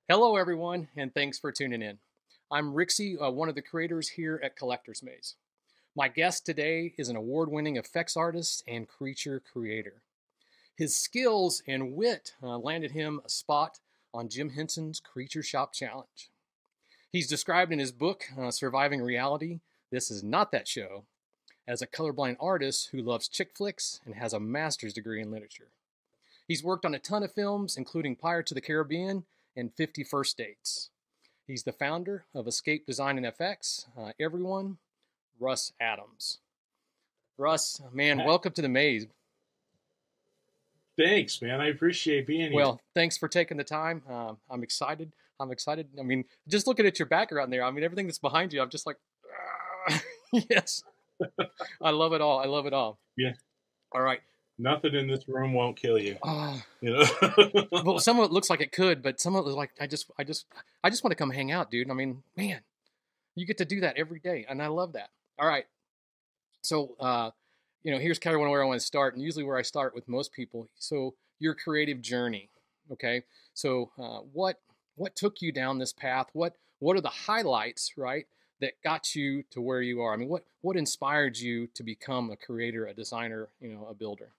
Hello, everyone, and thanks for tuning in. I'm Rixie, one of the creators here at Collector's Maze. My guest today is an award-winning effects artist and creature creator. His skills and wit landed him a spot on Jim Henson's Creature Shop Challenge. He's described in his book, Surviving Reality, This Is Not That Show, as a colorblind artist who loves chick flicks and has a master's degree in literature. He's worked on a ton of films, including Pirates of the Caribbean and 50 First Dates. He's the founder of Escape Design and FX. Everyone, Russ Adams. Russ, man, welcome to the maze. Thanks, man. I appreciate being here. Well, thanks for taking the time. I'm excited. I mean, just looking at your background there, I mean, everything that's behind you, I'm just like, yes. I love it all. I love it all. Yeah. All right. Nothing in this room won't kill you. You know. Well, some of it looks like it could, but some of it is like I just want to come hang out, dude. I mean, man, you get to do that every day, and I love that. All right. So, here's kind of where I want to start, and usually where I start with most people. So, your creative journey, okay? So, what took you down this path? What are the highlights, right, that got you to where you are? I mean, what inspired you to become a creator, a designer, a builder?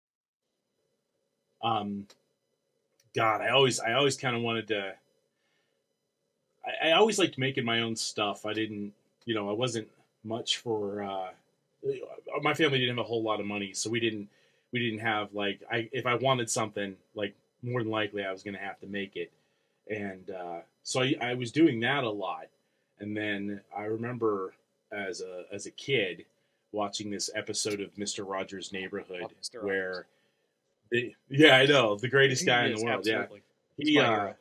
God, I always kind of wanted to. I always liked making my own stuff. I didn't, I wasn't much for. My family didn't have a whole lot of money, so we didn't have like if I wanted something, like more than likely I was going to have to make it, and so I was doing that a lot. And then I remember as a kid watching this episode of Mr. Rogers' Neighborhood where. Yeah, I know, the greatest guy in the world. Absolutely. Yeah,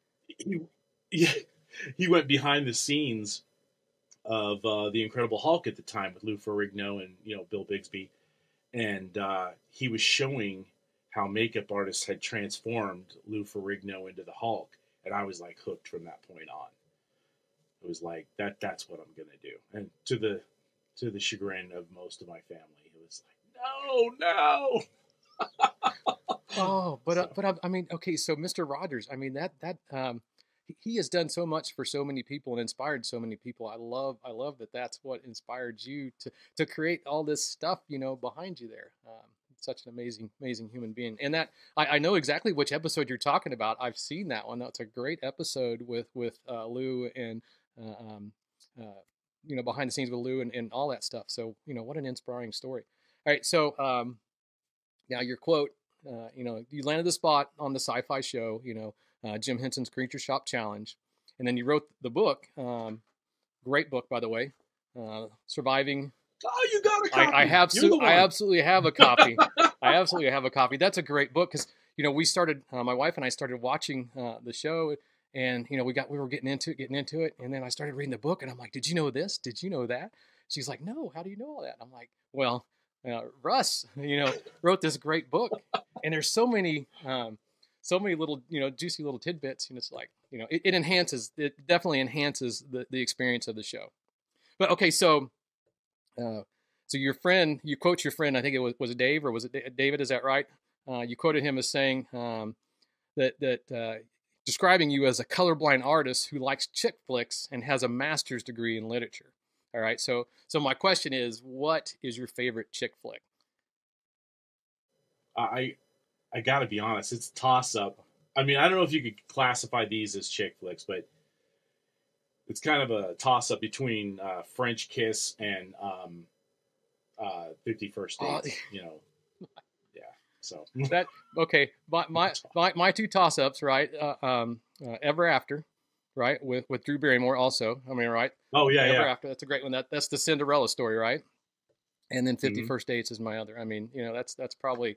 he went behind the scenes of the Incredible Hulk at the time with Lou Ferrigno and Bill Bixby, and he was showing how makeup artists had transformed Lou Ferrigno into the Hulk, and I was like hooked from that point on. It was like that's what I'm gonna do, and to the chagrin of most of my family, it was like no. Oh, but I mean, okay, so Mr. Rogers, I mean that he has done so much for so many people and inspired so many people. I love that that's what inspired you to create all this stuff, behind you there. Such an amazing human being. And that I know exactly which episode you're talking about. I've seen that one. That's a great episode with Lou and behind the scenes with Lou and all that stuff. So, what an inspiring story. All right, so now your quote. You landed the spot on the sci-fi show, Jim Henson's Creature Shop Challenge. And then you wrote the book, great book, by the way, Surviving. Oh, you got a copy. I absolutely have a copy. I absolutely have a copy. That's a great book because, we started, my wife and I started watching the show and, we were getting into it. And then I started reading the book and I'm like, did you know this? Did you know that? She's like, no, how do you know all that? I'm like, well, Russ, wrote this great book, and there's so many little, juicy little tidbits. It's like, it definitely enhances the experience of the show. But okay, so your friend, you quote your friend, I think it was Dave, or was it David? Is that right? You quoted him as saying that describing you as a colorblind artist who likes chick flicks and has a master's degree in literature. All right, so my question is, what is your favorite chick flick? I got to be honest, it's a toss-up. I mean, I don't know if you could classify these as chick flicks, but it's kind of a toss-up between French Kiss and 50 First Dates. Yeah. So that okay. My two toss-ups, right? Ever After. Right, with Drew Barrymore also. I mean, right? Oh yeah, Ever After. That's a great one. That's the Cinderella story, right? And then 50 First Dates is my other. I mean, that's probably,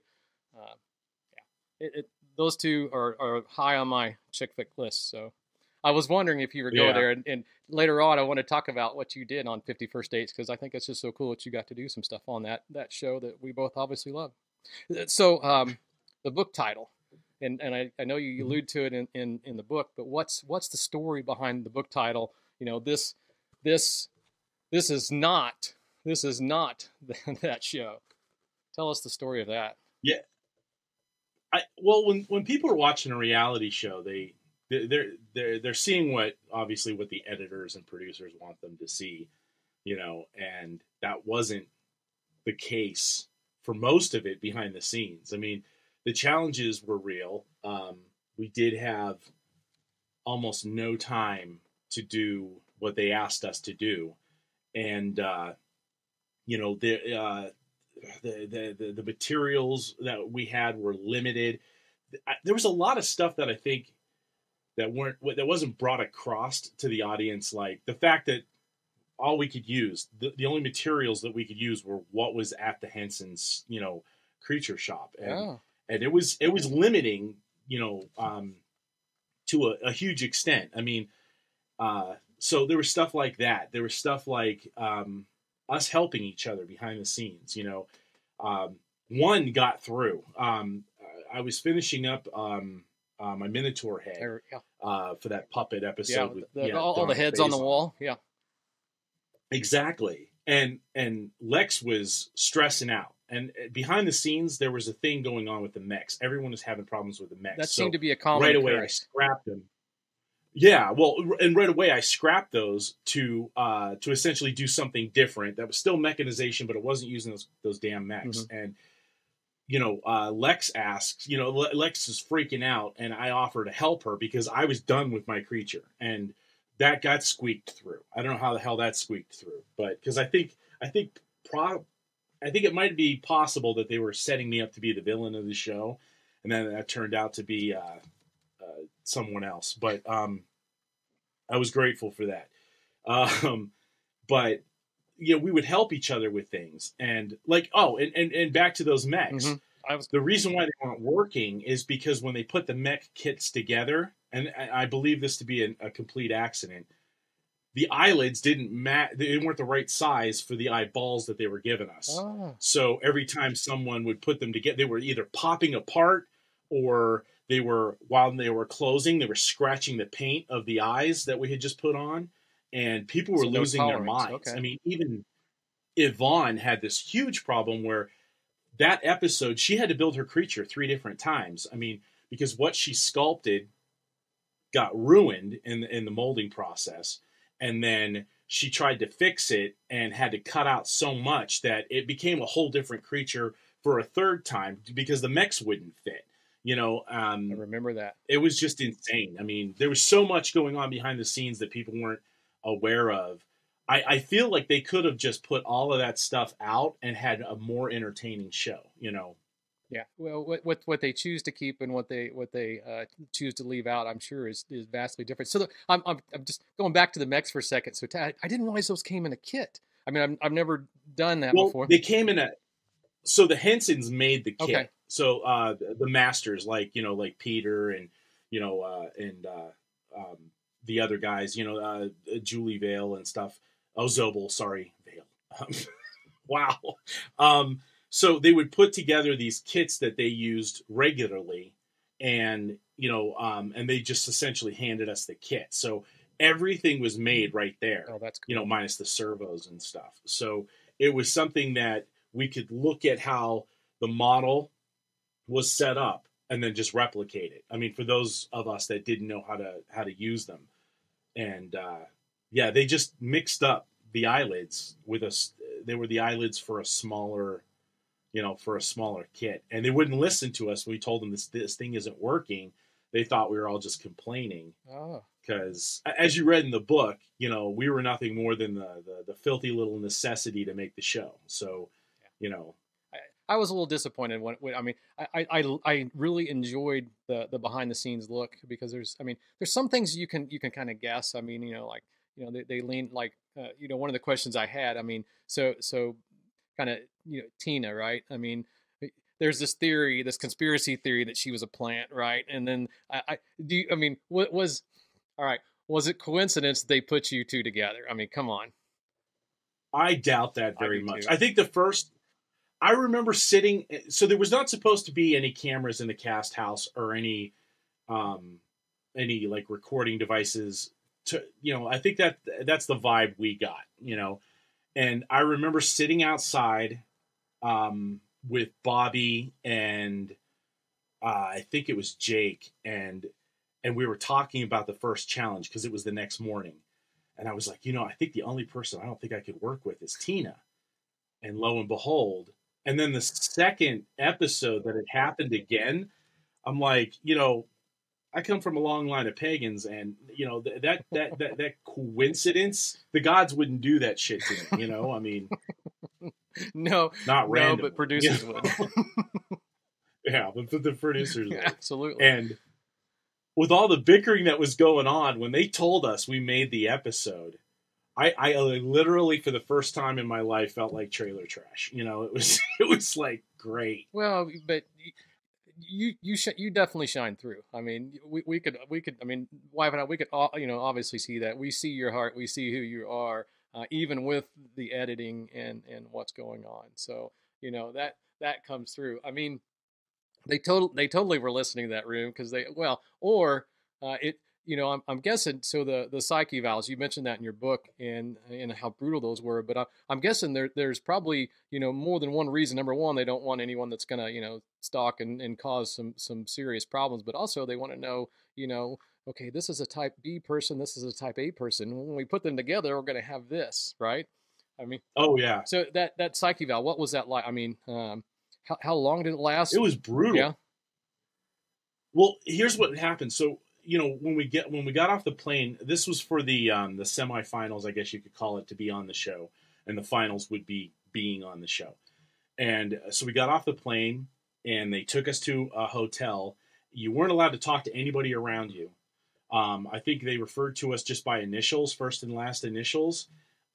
those two are high on my chick flick list. So I was wondering if you were going there, and later on I want to talk about what you did on 50 First Dates because I think it's just so cool that you got to do some stuff on that show that we both obviously love. So the book title. And I know you allude to it in the book, but what's the story behind the book title? This is not that show. Tell us the story of that. Yeah. Well, when people are watching a reality show, they they're seeing what the editors and producers want them to see, and that wasn't the case for most of it behind the scenes. I mean, the challenges were real. We did have almost no time to do what they asked us to do, and the materials that we had were limited. There was a lot of stuff that I think that wasn't brought across to the audience, like the fact that all we could use, the only materials that we could use were what was at the Henson's, creature shop, and it was limiting, to a huge extent. I mean, so there was stuff like that. There was stuff like us helping each other behind the scenes. One got through. I was finishing up my Minotaur head for that puppet episode. All the heads on the wall. Yeah, exactly. And Lex was stressing out. And behind the scenes, there was a thing going on with the mechs. Everyone was having problems with the mechs. That seemed to be a common right away. I scrapped them. Yeah, well, and right away I scrapped those to essentially do something different. That was still mechanization, but it wasn't using those damn mechs. Mm-hmm. And Lex asks, Lex is freaking out, and I offer to help her because I was done with my creature, and that got squeaked through. I don't know how the hell that squeaked through, but because I think it might be possible that they were setting me up to be the villain of the show, and then that turned out to be someone else. But I was grateful for that. But we would help each other with things, and and back to those mechs. Mm-hmm. The reason why they weren't working is because when they put the mech kits together, and I believe this to be a complete accident, the eyelids didn't they weren't the right size for the eyeballs that they were giving us. Oh. So every time someone would put them together, they were either popping apart, or while they were closing, they were scratching the paint of the eyes that we had just put on, and people were losing their minds. Okay. I mean, even Yvonne had this huge problem where that episode, she had to build her creature 3 different times. I mean, because what she sculpted got ruined in the molding process. And then she tried to fix it and had to cut out so much that it became a whole different creature for a 3rd time because the mechs wouldn't fit. I remember that. It was just insane. I mean, there was so much going on behind the scenes that people weren't aware of. I feel like they could have just put all of that stuff out and had a more entertaining show, Yeah. Well, what they choose to keep and what they choose to leave out, I'm sure is vastly different. So I'm just going back to the mechs for a second. So I didn't realize those came in a kit. I mean, I've never done that before. They came in so the Hensons made the kit. Okay. So the masters, like Peter and the other guys, Julie Vale and stuff. Oh, Zobel, sorry, Vale. Wow. So they would put together these kits that they used regularly, and and they just essentially handed us the kit. So everything was made right there. Oh, that's cool. Minus the servos and stuff. So it was something that we could look at how the model was set up and then just replicate it. I mean, for those of us that didn't know how to use them, and they just mixed up the eyelids with us. They were the eyelids for a smaller kit, and they wouldn't listen to us when we told them this thing isn't working. They thought we were all just complaining. Because as you read in the book, we were nothing more than the filthy little necessity to make the show. So, I was a little disappointed when I mean, I really enjoyed the behind the scenes look, because there's some things you can kind of guess. I mean, they lean like, one of the questions I had, I mean, so kind of, Tina, right? I mean, there's this conspiracy theory that she was a plant, right? And then was it coincidence they put you two together? I mean, come on. I doubt that very much. I think I remember sitting, so there was not supposed to be any cameras in the cast house or any like recording devices I think that's the vibe we got, and I remember sitting outside with Bobby and I think it was Jake, and and we were talking about the first challenge because it was the next morning. And I was like, I think the only person I don't think I could work with is Tina. And lo and behold, and then the second episode that it happened again, I'm like, I come from a long line of pagans, and that coincidence, the gods wouldn't do that shit to me. I mean, no, not random, but producers would. Yeah, but the producers would. Absolutely. And with all the bickering that was going on, when they told us we made the episode, I literally, for the first time in my life, felt like trailer trash. It was like great. Well, but you definitely shine through. I mean, we could. I mean, wife and I, we could obviously see that. We see your heart. We see who you are, even with the editing and what's going on. So that comes through. I mean, they totally were listening to that room because I'm guessing. So the psyche valves, you mentioned that in your book and how brutal those were, but I'm guessing there's probably more than one reason. Number one, they don't want anyone that's gonna stalk and cause some serious problems, but also they want to know okay, this is a type B person, this is a type A person. When we put them together, we're gonna have this, right? I mean, oh yeah. So that psyche valve, what was that like? I mean, how long did it last? It was brutal. Yeah. Well, here's what happened. So, when we got off the plane, this was for the semifinals, I guess you could call it, to be on the show, and the finals would be being on the show. And so we got off the plane, and they took us to a hotel. You weren't allowed to talk to anybody around you. I think they referred to us just by initials, first and last initials.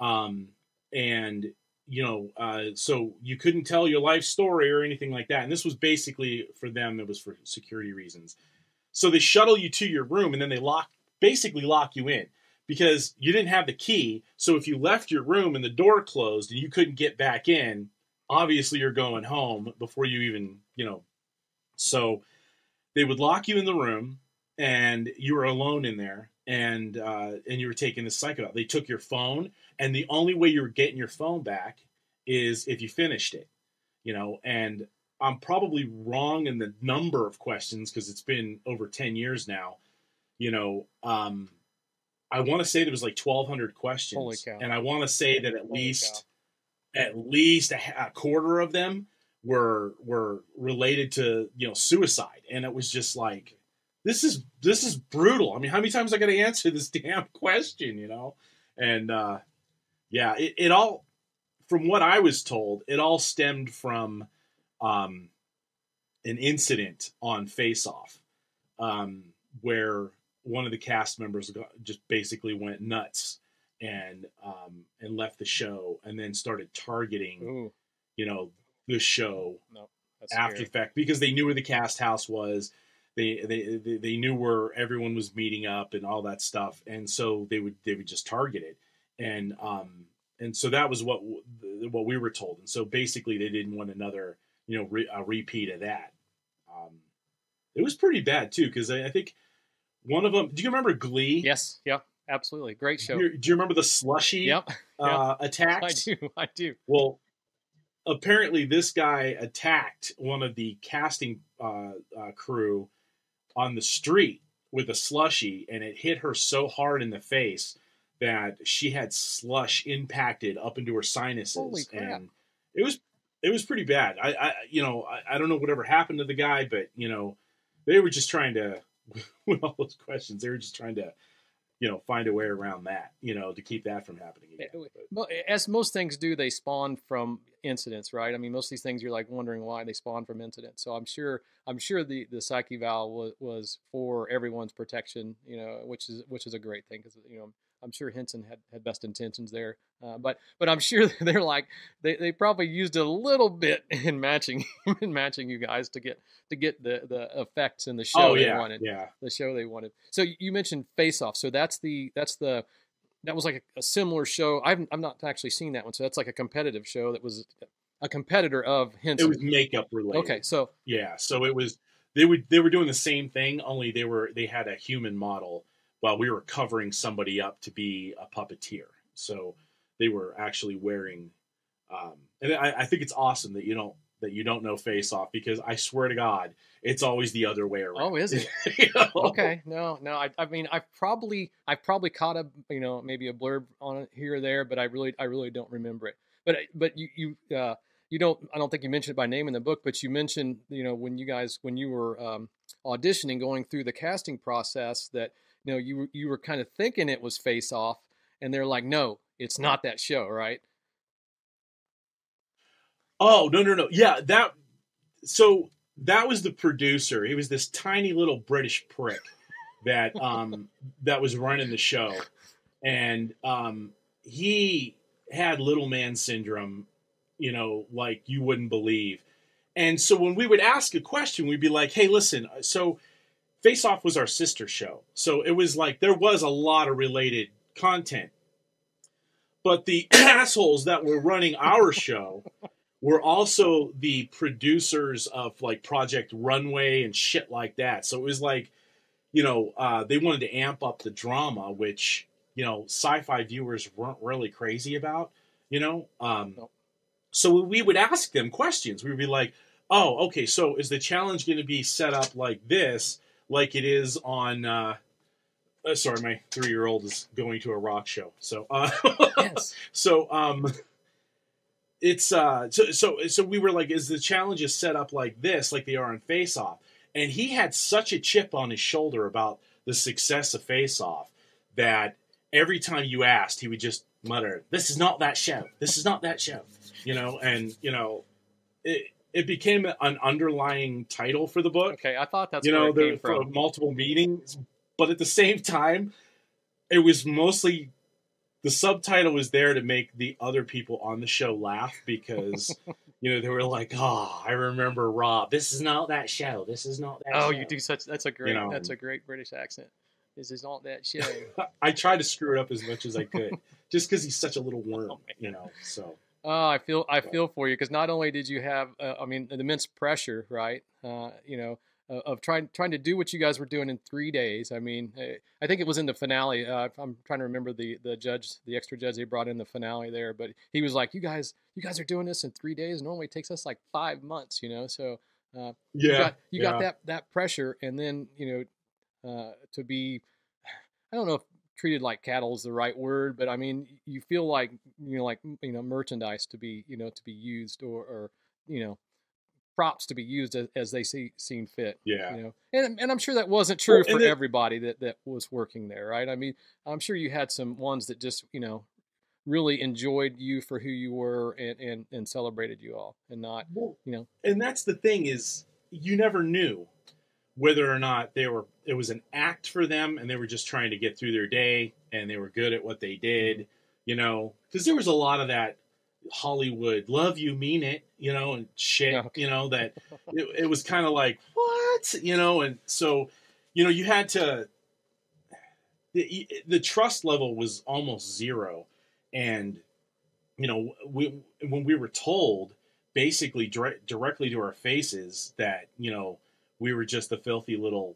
So you couldn't tell your life story or anything like that. And this was basically, for them, it was for security reasons. So they shuttle you to your room, and then they basically lock you in because you didn't have the key. So if you left your room and the door closed and you couldn't get back in, obviously you're going home before you even, So they would lock you in the room, and you were alone in there, and you were taking the psycho out. They took your phone, and the only way you were getting your phone back is if you finished it, and I'm probably wrong in the number of questions because it's been over 10 years now. I want to say there was like 1,200 questions. Holy cow. And I want to say that at least a quarter of them were related to, suicide. And it was just like, this is brutal. I mean, how many times I got to answer this damn question, And, it all, from what I was told, it all stemmed from an incident on Face Off, where one of the cast members just basically went nuts and left the show, and then started targeting, the show after the fact, because they knew where the cast house was. They knew where everyone was meeting up and all that stuff, and so they would just target it, and so that was what we were told, and so basically they didn't want another a repeat of that. It was pretty bad too, because I think one of them. Do you remember Glee? Yes. Yep. Absolutely. Great show. Do you remember the slushy? Yep. Attacks? I do. Well, apparently this guy attacked one of the casting crew on the street with a slushy, and it hit her so hard in the face that she had slush impacted up into her sinuses. Holy crap. And it was pretty bad. I don't know whatever happened to the guy, but they were just trying to, with all those questions, they were just trying to find a way around that, to keep that from happening again. Well, as most things do, they spawn from incidents, right? I mean, most of these things you're like wondering why they spawn from incidents. So I'm sure the psyche valve was for everyone's protection, which is a great thing, because I'm sure Henson had best intentions there, but I'm sure they're like they probably used it a little bit in matching you guys to get the effects in the show they wanted. Yeah. The show they wanted. So you mentioned Face Off. So that was like a similar show. I'm not actually seen that one. So that's like a competitive show that was a competitor of Henson. It was makeup related. Okay, so yeah, so it was they were doing the same thing, only they had a human model while we were covering somebody up to be a puppeteer. So they were actually wearing, and I think it's awesome that that you don't know Face Off, because I swear to God, it's always the other way around. Oh, is it? You know? Okay, no. I mean, I've probably caught a maybe a blurb on it here or there, but I really don't remember it. But you don't, I don't think you mentioned it by name in the book, but you mentioned when you were auditioning, going through the casting process, that you were kind of thinking it was Face Off, and they're like, no, it's not that show, right? Oh, no. Yeah, so that was the producer. He was this tiny little British prick that that was running the show. And he had little man syndrome, like you wouldn't believe. And so when we would ask a question, we'd be like, hey, listen, so Face Off was our sister show. So it was like there was a lot of related content. But the assholes that were running our show were also the producers of like Project Runway and shit like that. So it was like, they wanted to amp up the drama, which, sci-fi viewers weren't really crazy about, So we would ask them questions. We would be like, oh, okay, so is the challenge going to be set up like this, like it is on, sorry, my 3-year-old is going to a rock show. So, Yes. So, it's so we were like, is the challenges set up like this, like they are on Face Off? And he had such a chip on his shoulder about the success of Face Off that every time you asked, he would just mutter, "This is not that show. This is not that show." And it became an underlying title for the book. Okay, I thought that's where it came for from. multiple meanings, but at the same time, it was mostly. The subtitle was there to make the other people on the show laugh, because, they were like, "Oh, I remember Rob. This is not that show. This is not that show." Oh, you do such. That's a great British accent. This is not that show. I tried to screw it up as much as I could, just because he's such a little worm, So. Oh, I feel for you, because not only did you have, the immense pressure, right? Of trying to do what you guys were doing in 3 days. I mean, I think it was in the finale. I'm trying to remember the extra judge they brought in the finale there, but he was like, "You guys are doing this in 3 days. Normally it takes us like 5 months, So you got that pressure, and then to be, I don't know if treated like cattle is the right word, but I mean, you feel like merchandise to be used, or props to be used as they seem fit. Yeah. And I'm sure that wasn't true for everybody that was working there, right? I mean, I'm sure you had some ones that just really enjoyed you for who you were, and celebrated you all, and not And that's the thing, is you never knew whether or not it was an act for them, and they were just trying to get through their day, and they were good at what they did, because there was a lot of that Hollywood love you, mean it, and shit, that it was kind of like, what, and so, you had to, the trust level was almost zero. And, when we were told basically directly to our faces that, we were just a filthy little,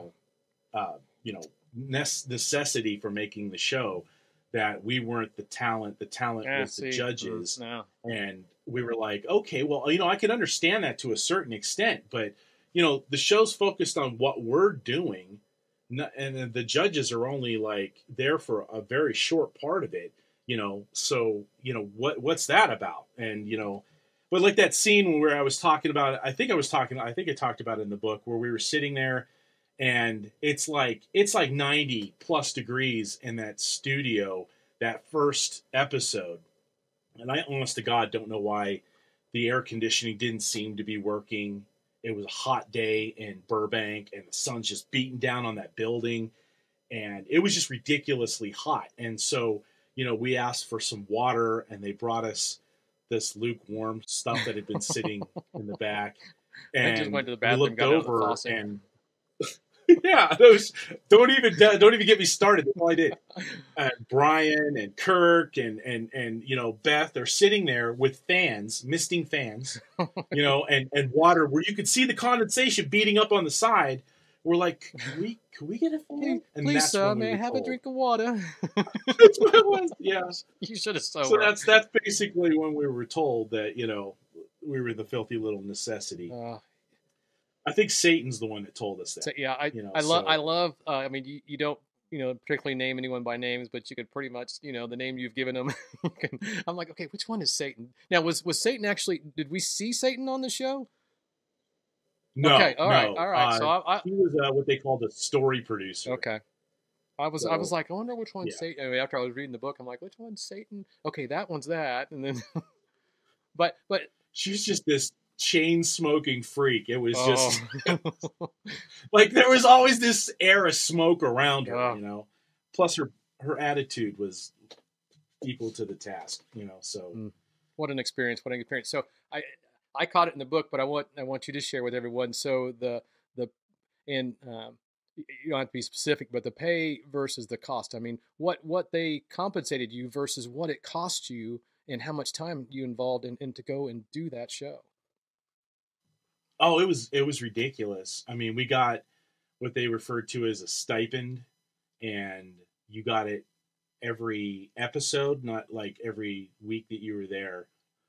necessity for making the show, that we weren't the talent. The talent was the judges. No. And we were like, okay, well, I can understand that to a certain extent, but, the show's focused on what we're doing, and the judges are only like there for a very short part of it, so, what's that about? And, but like that scene where I was talking about, I think I talked about it in the book, where we were sitting there, and it's like 90 plus degrees in that studio, that first episode. And I, honest to God, don't know why the air conditioning didn't seem to be working. It was a hot day in Burbank, and the sun's just beating down on that building, and it was just ridiculously hot. And so, we asked for some water, and they brought us this lukewarm stuff that had been sitting in the back. And I just went to the bathroom, we looked got over, out of the and yeah, those don't even get me started. That's all I did. Brian and Kirk and Beth are sitting there with fans, misting fans, and water where you could see the condensation beating up on the side. We're like, can we get a fan? And please, that's sir, when may I have a drink of water? That's what it was. Yeah. You should have So that's basically when we were told that the filthy little necessity. Uh, I think Satan's the one that told us that. so yeah, So I love. I mean, you don't particularly name anyone by names, but you could pretty much the name you've given them. I'm like, okay, which one is Satan? Now, was Satan actually? Did we see Satan on the show? no, Okay, all right, no. all right. So He was what they called a story producer. okay. I was So, like, I wonder which one's yeah. Satan. I mean, after I was reading the book, I'm like, which one's Satan? Okay, that one's that, and then, but She's just this chain smoking freak. It was just oh, like there was always this air of smoke around her, Oh. Plus her attitude was equal to the task, So What an experience! What an experience! So I caught it in the book, but I want you to share with everyone. So the and you don't have to be specific, but the pay versus the cost. I mean, what they compensated you versus what it cost you, and how much time you involved in to go and do that show. Oh, it was ridiculous. I mean, we got what they referred to as a stipend, and you got it every episode, not like every week that you were there.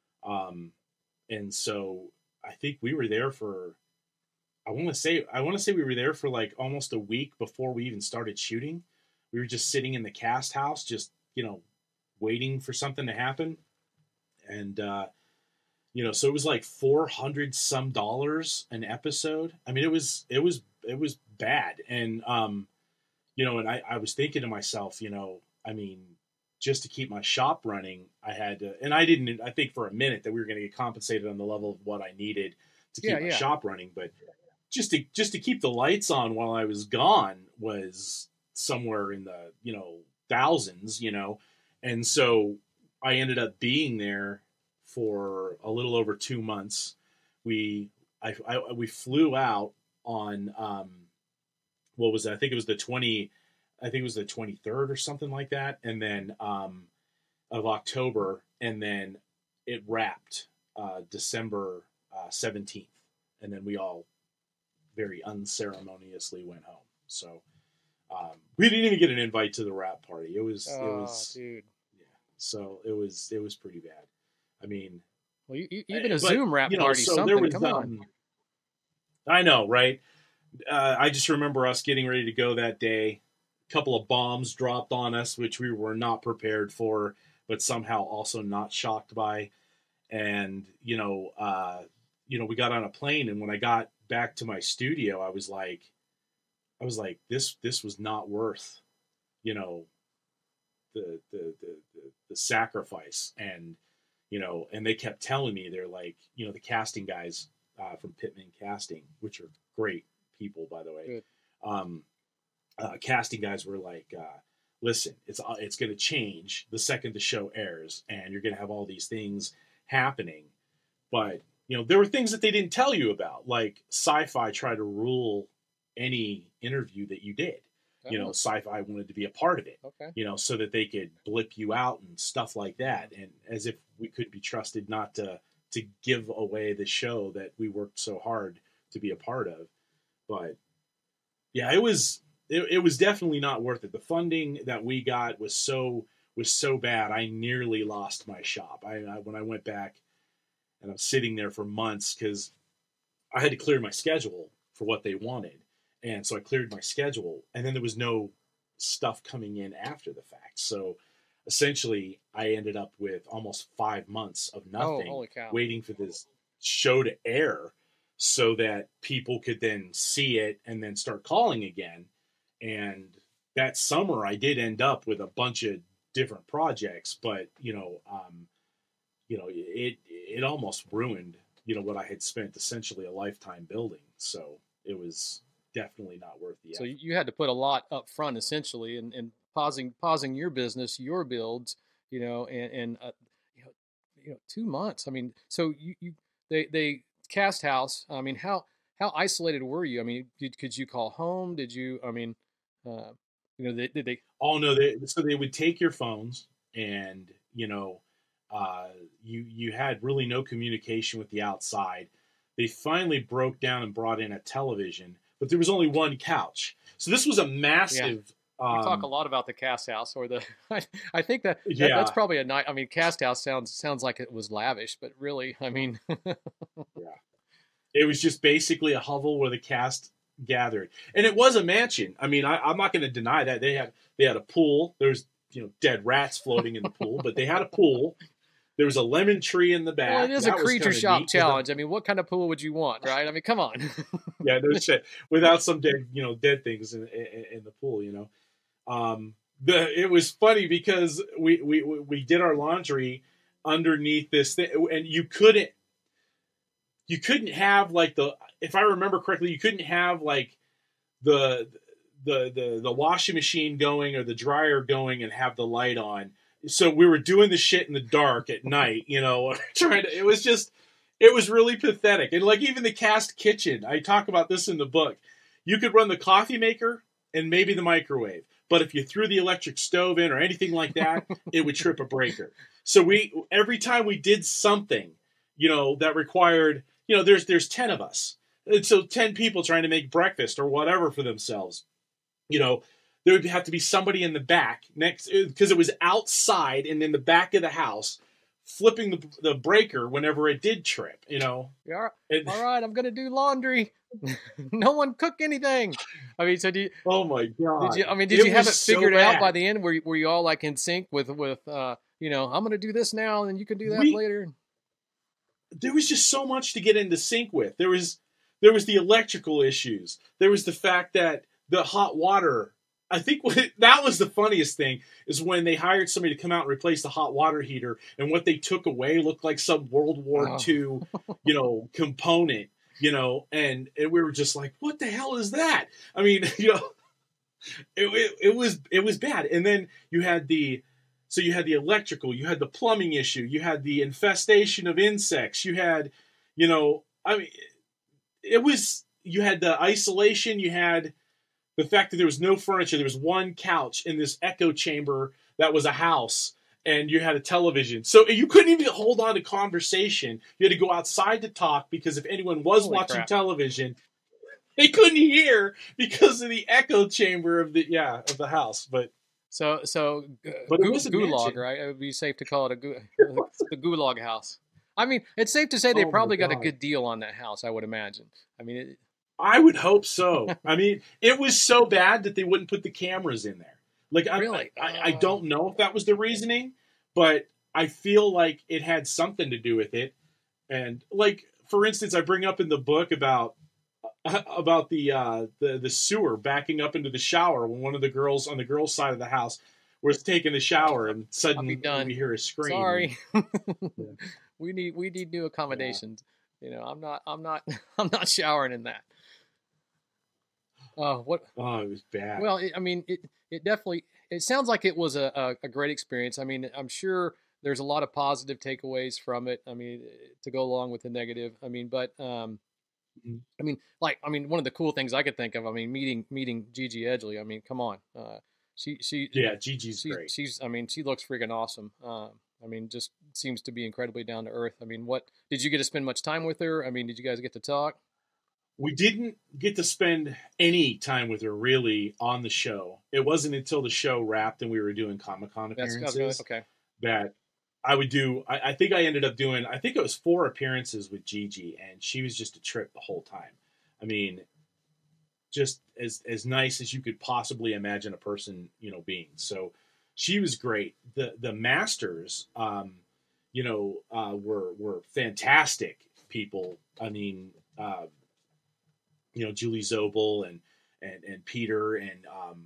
And so I think we were there for I want to say we were there for like almost a week before we even started shooting. We were just sitting in the cast house, just waiting for something to happen, and so it was like $400 some an episode. I mean, it was bad, and and I was thinking to myself, I mean, just to keep my shop running, I had to, and I think for a minute that we were going to get compensated on the level of what I needed to keep my shop running, but just to keep the lights on while I was gone was somewhere in the thousands, and so I ended up being there for a little over 2 months. We flew out on what was it? I think it was the 23rd or something like that, and then of October, and then it wrapped December 17th, and then we all very unceremoniously went home. So we didn't even get an invite to the wrap party. It was dude. Yeah. So it was pretty bad. I mean, well, even a Zoom wrap party, so something. there was, Come on. I know, right? I just remember us getting ready to go that day. A couple of bombs dropped on us, which we were not prepared for, but somehow also not shocked by. And we got on a plane, and when I got back to my studio, I was like, this was not worth, the sacrifice. And and they kept telling me, they're like, the casting guys from Pittman Casting, which are great people, by the way. Casting guys were like, listen, it's going to change the second the show airs, and you're going to have all these things happening. But there were things that they didn't tell you about, like Sci-Fi tried to rule any interview that you did. Sci-Fi wanted to be a part of it, so that they could blip you out and stuff like that. And as if we could be trusted not to give away the show that we worked so hard to be a part of. But yeah, it was definitely not worth it. The funding that we got was so bad. I nearly lost my shop. When I went back, and I was sitting there for months because I had to clear my schedule for what they wanted. And so I cleared my schedule, and then there was no stuff coming in after the fact. So essentially I ended up with almost 5 months of nothing, waiting for this show to air so that people could then see it and then start calling again. And that summer I did end up with a bunch of different projects, but it almost ruined, what I had spent essentially a lifetime building. So it was definitely not worth the effort. So you had to put a lot up front, essentially, and pausing your business, your builds, and 2 months. I mean, so they cast house. I mean, how isolated were you? I mean, could you call home? Did you? I mean, did they? Oh no, so they would take your phones, and you had really no communication with the outside. They finally broke down and brought in a television, but there was only one couch. So this was a massive We talk a lot about the cast house, or the. I think that's Yeah, probably a night. I mean, cast house sounds like it was lavish, but really, I mean, yeah. It was just basically a hovel where the cast gathered, and it was a mansion. I mean, I'm not going to deny that they had a pool. There was dead rats floating in the pool, but they had a pool. There was a lemon tree in the back. well, it is a That was creature kinda shop neat. challenge. I mean, what kind of pool would you want, right? I mean, come on. Yeah, no shit. Without some dead things in the pool. It was funny because we did our laundry underneath this thing, and you couldn't have like if I remember correctly, you couldn't have like the washing machine going or the dryer going and have the light on. So we were doing the shit in the dark at night, trying to. It was really pathetic. And like even the cast kitchen, I talk about this in the book. You could run the coffee maker and maybe the microwave, but if you threw the electric stove in or anything like that, it would trip a breaker. So every time we did something, that required, there's 10 of us. And so 10 people trying to make breakfast or whatever for themselves, there would have to be somebody in the back next, because it was outside and in the back of the house, flipping the breaker whenever it did trip, All right, I'm going to do laundry. No one cook anything. I mean, so oh my God. Did you have it figured out by the end? Were you all like in sync with I'm going to do this now and you can do that later? There was just so much to get into sync with. There was the electrical issues. There was the fact that the hot water, I think that was the funniest thing, is when they hired somebody to come out and replace the hot water heater, and what they took away looked like some World War II, component, and we were just like, what the hell is that? I mean, it was bad. And then you had the electrical, you had the plumbing issue, you had the infestation of insects, you had, you had the isolation, you had the fact that there was no furniture. There was one couch in this echo chamber that was a house, and you had a television. So you couldn't even hold on to conversation. You had to go outside to talk, because if anyone was watching television, they couldn't hear because of the echo chamber of the house. But gulag, right? It would be safe to call it the gulag house. I mean, it's safe to say they probably got a good deal on that house, I would imagine. I mean, I would hope so. I mean, it was so bad that they wouldn't put the cameras in there. Like, really? I don't know if that was the reasoning, but I feel like it had something to do with it. And like, for instance, I bring up in the book about the sewer backing up into the shower when one of the girls on the girls' side of the house was taking a shower, and suddenly we hear a scream. Sorry. We need new accommodations. Yeah. I'm not showering in that. Oh, it was bad. Well, it definitely, it sounds like it was a great experience. I mean, I'm sure there's a lot of positive takeaways from it. I mean, to go along with the negative. I mean, but one of the cool things I could think of, I mean, meeting Gigi Edgley. I mean, come on, Gigi's great. She looks freaking awesome. I mean, just seems to be incredibly down to earth. I mean, what did you get to spend much time with her? I mean, did you guys get to talk? We didn't get to spend any time with her really on the show. It wasn't until the show wrapped and we were doing Comic-Con appearances that I would do. I think I ended up doing, I think it was 4 appearances with Gigi, and she was just a trip the whole time. I mean, just as nice as you could possibly imagine a person, being. So she was great. The Masters, were fantastic people. I mean, Julie Zobel and Peter and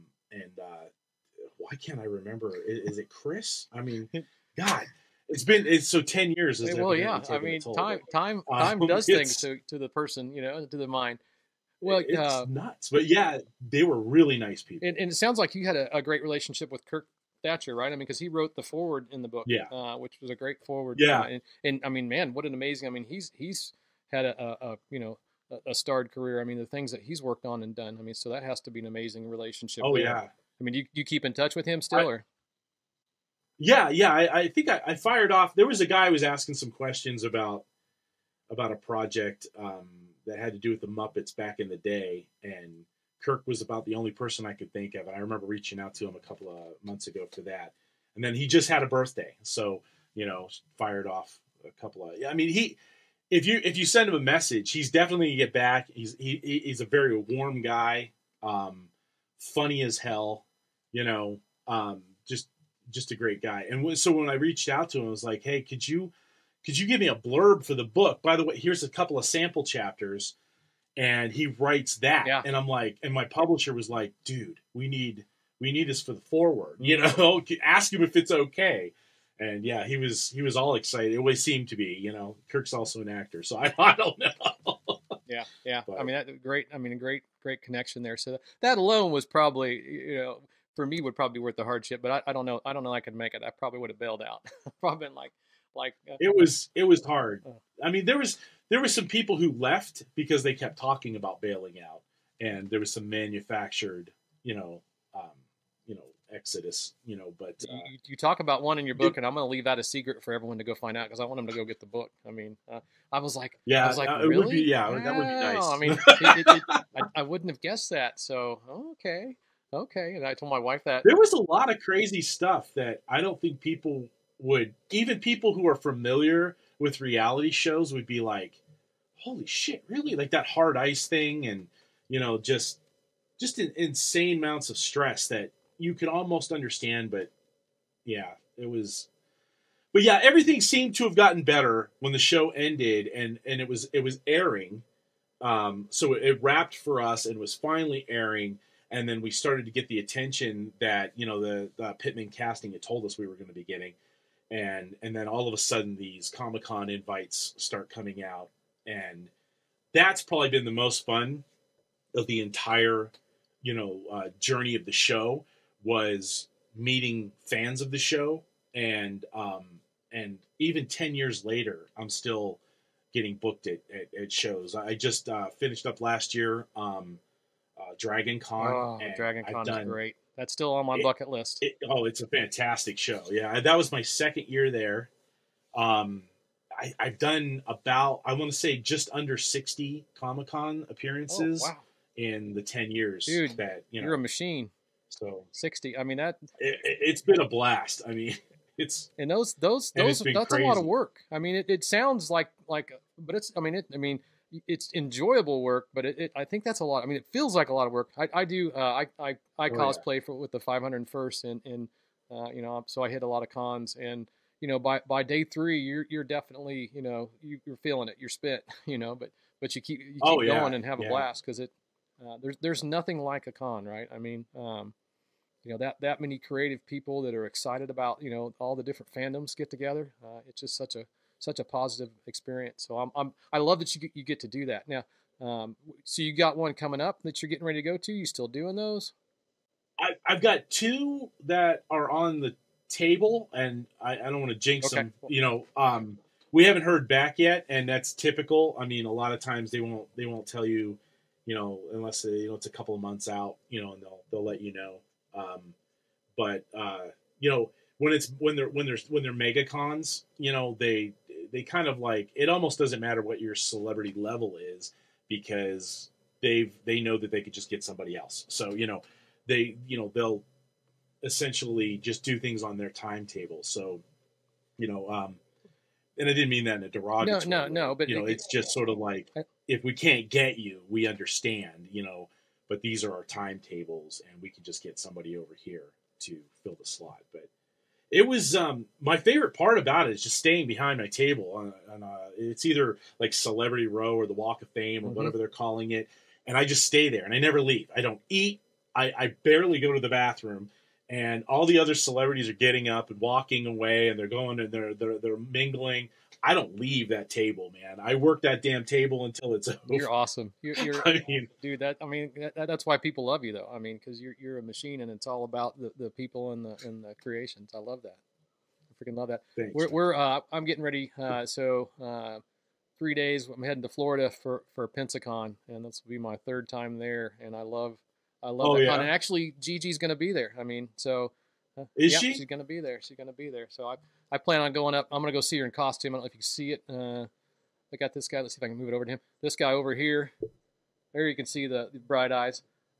why can't I remember? Is it Chris? I mean, God, it's so 10 years. Well, yeah. I mean, time does things to the person, to the mind. Well, it's nuts, but yeah, they were really nice people. And it sounds like you had a great relationship with Kirk Thatcher, right? I mean, because he wrote the foreword in the book, which was a great foreword. Yeah, and I mean, man, what an amazing! I mean, he's had a starred career. I mean, the things that he's worked on and done. I mean, so that has to be an amazing relationship. Oh, yeah. I mean, you keep in touch with him still, or? Yeah. I think I fired off. There was a guy who was asking some questions about a project that had to do with the Muppets back in the day, and Kirk was about the only person I could think of, and I remember reaching out to him a couple of months ago for that. And then he just had a birthday, so fired off a couple of. I mean, if you send him a message, he's definitely gonna get back. He's a very warm guy, funny as hell, just a great guy. And so when I reached out to him, I was like, hey, could you give me a blurb for the book? By the way, here's a couple of sample chapters. And he writes that. Yeah. And I'm like, and my publisher was like, dude, we need this for the forward, ask him if it's okay. And yeah, he was all excited. It always seemed to be, Kirk's also an actor. So I don't know. Yeah. But, I mean, a great connection there. So that alone was probably, for me would probably be worth the hardship, but I don't know. I could make it. I probably would have bailed out. Probably been like it was hard. I mean, there was some people who left because they kept talking about bailing out, and there was some manufactured, exodus, but you talk about one in your book, and I'm going to leave that a secret for everyone to go find out because I want them to go get the book. I mean, I was like, really? It would be, that would be nice. I mean, I wouldn't have guessed that. So, okay. And I told my wife that. There was a lot of crazy stuff that I don't think people would, even people who are familiar with reality shows would be like, holy shit, really? Like that hard ice thing, and just insane amounts of stress that you could almost understand. But yeah, everything seemed to have gotten better when the show ended and it was airing. So it wrapped for us and was finally airing, and then we started to get the attention that the Pittman casting had told us we were going to be getting. And then all of a sudden these Comic-Con invites start coming out. And that's probably been the most fun of the entire, journey of the show, was meeting fans of the show. And even 10 years later, I'm still getting booked at shows. I just finished up last year, Dragon Con. Oh, Dragon Con is great. That's still on my bucket list. It's a fantastic show. Yeah, that was my second year there. I've done about, I want to say, just under 60 Comic-Con appearances in the 10 years. Dude, that you're a machine. So 60. I mean, it's been a blast. I mean, that's crazy. A lot of work. I mean, it sounds like, but it's, it's enjoyable work, but I think that's a lot. I mean, it feels like a lot of work. I cosplay with the 501st and so I hit a lot of cons, and by day 3 you're definitely you're feeling it, you're spent, but you keep going and have a blast, because there's nothing like a con, right? I mean, that many creative people that are excited about all the different fandoms get together. It's just such a positive experience. So I love that you get to do that. Now, so you got one coming up that you're getting ready to go to. You still doing those? I've got 2 that are on the table, and I don't want to jinx them. We haven't heard back yet, and that's typical. I mean, a lot of times they won't tell you, unless it's a couple of months out, and they'll let you know. But when they're mega cons, they kind of like, it almost doesn't matter what your celebrity level is, because they know that they could just get somebody else. So, they'll essentially just do things on their timetable. So, and I didn't mean that in a derogatory way. No, but it's just sort of like, if we can't get you, we understand, but these are our timetables, and we can just get somebody over here to fill the slot. But it was, my favorite part about it is just staying behind my table on it's either like Celebrity Row or the Walk of Fame or whatever they're calling it. And I just stay there and I never leave. I don't eat. I barely go to the bathroom, and all the other celebrities are getting up and walking away, and they're going and they're mingling. I don't leave that table, man. I work that damn table until it's over. You're awesome. Dude, that's why people love you, though. I mean, because you're a machine, and it's all about the people and the creations. I love that. I freaking love that. Thanks, I'm getting ready. So 3 days. I'm heading to Florida for Pensacon, and this will be my 3rd time there. And I love that con. And actually, Gigi's going to be there. I mean, so is she? She's going to be there. So I plan on going up. I'm going to go see her in costume. I don't know if you can see it. I got this guy. Let's see if I can move it over to him. This guy over here. There you can see the bright eyes.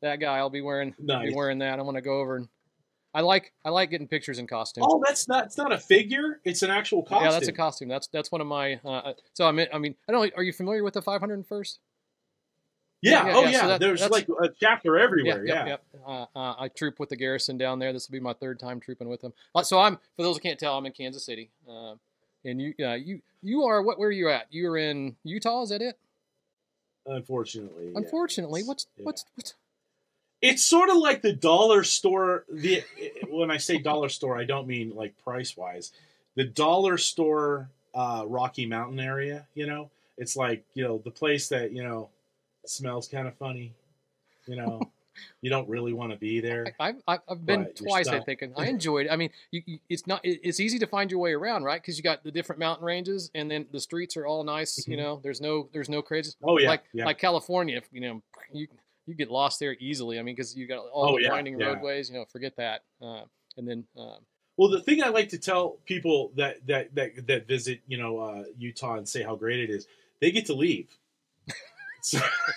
that guy. I'll be wearing Nice. that. I want to go over and I like getting pictures in costume. Oh, it's not a figure. It's an actual costume. Yeah, that's a costume. That's one of my. So I mean, I don't know. Are you familiar with the 501st? Yeah. Oh, yeah. So There's like a chapter everywhere. Yeah. I troop with the garrison down there. This will be my third time trooping with them. So for those who can't tell, I'm in Kansas City. And you are where are you at? You're in Utah. Is that it? Unfortunately. Unfortunately, what's It's sort of like the dollar store. When I say dollar store, I don't mean like price wise. The dollar store, Rocky Mountain area. It's like the place that smells kind of funny. You don't really want to be there. I've been twice, I think, and I enjoyed it. I mean, it's easy to find your way around, right? Because you got the different mountain ranges, and then the streets are all nice. Mm-hmm. There's no crazy. Oh yeah, like California. You get lost there easily. I mean, because you got all the winding roadways. Forget that. And then. Well, the thing I like to tell people that visit, Utah and say how great it is, they get to leave. So,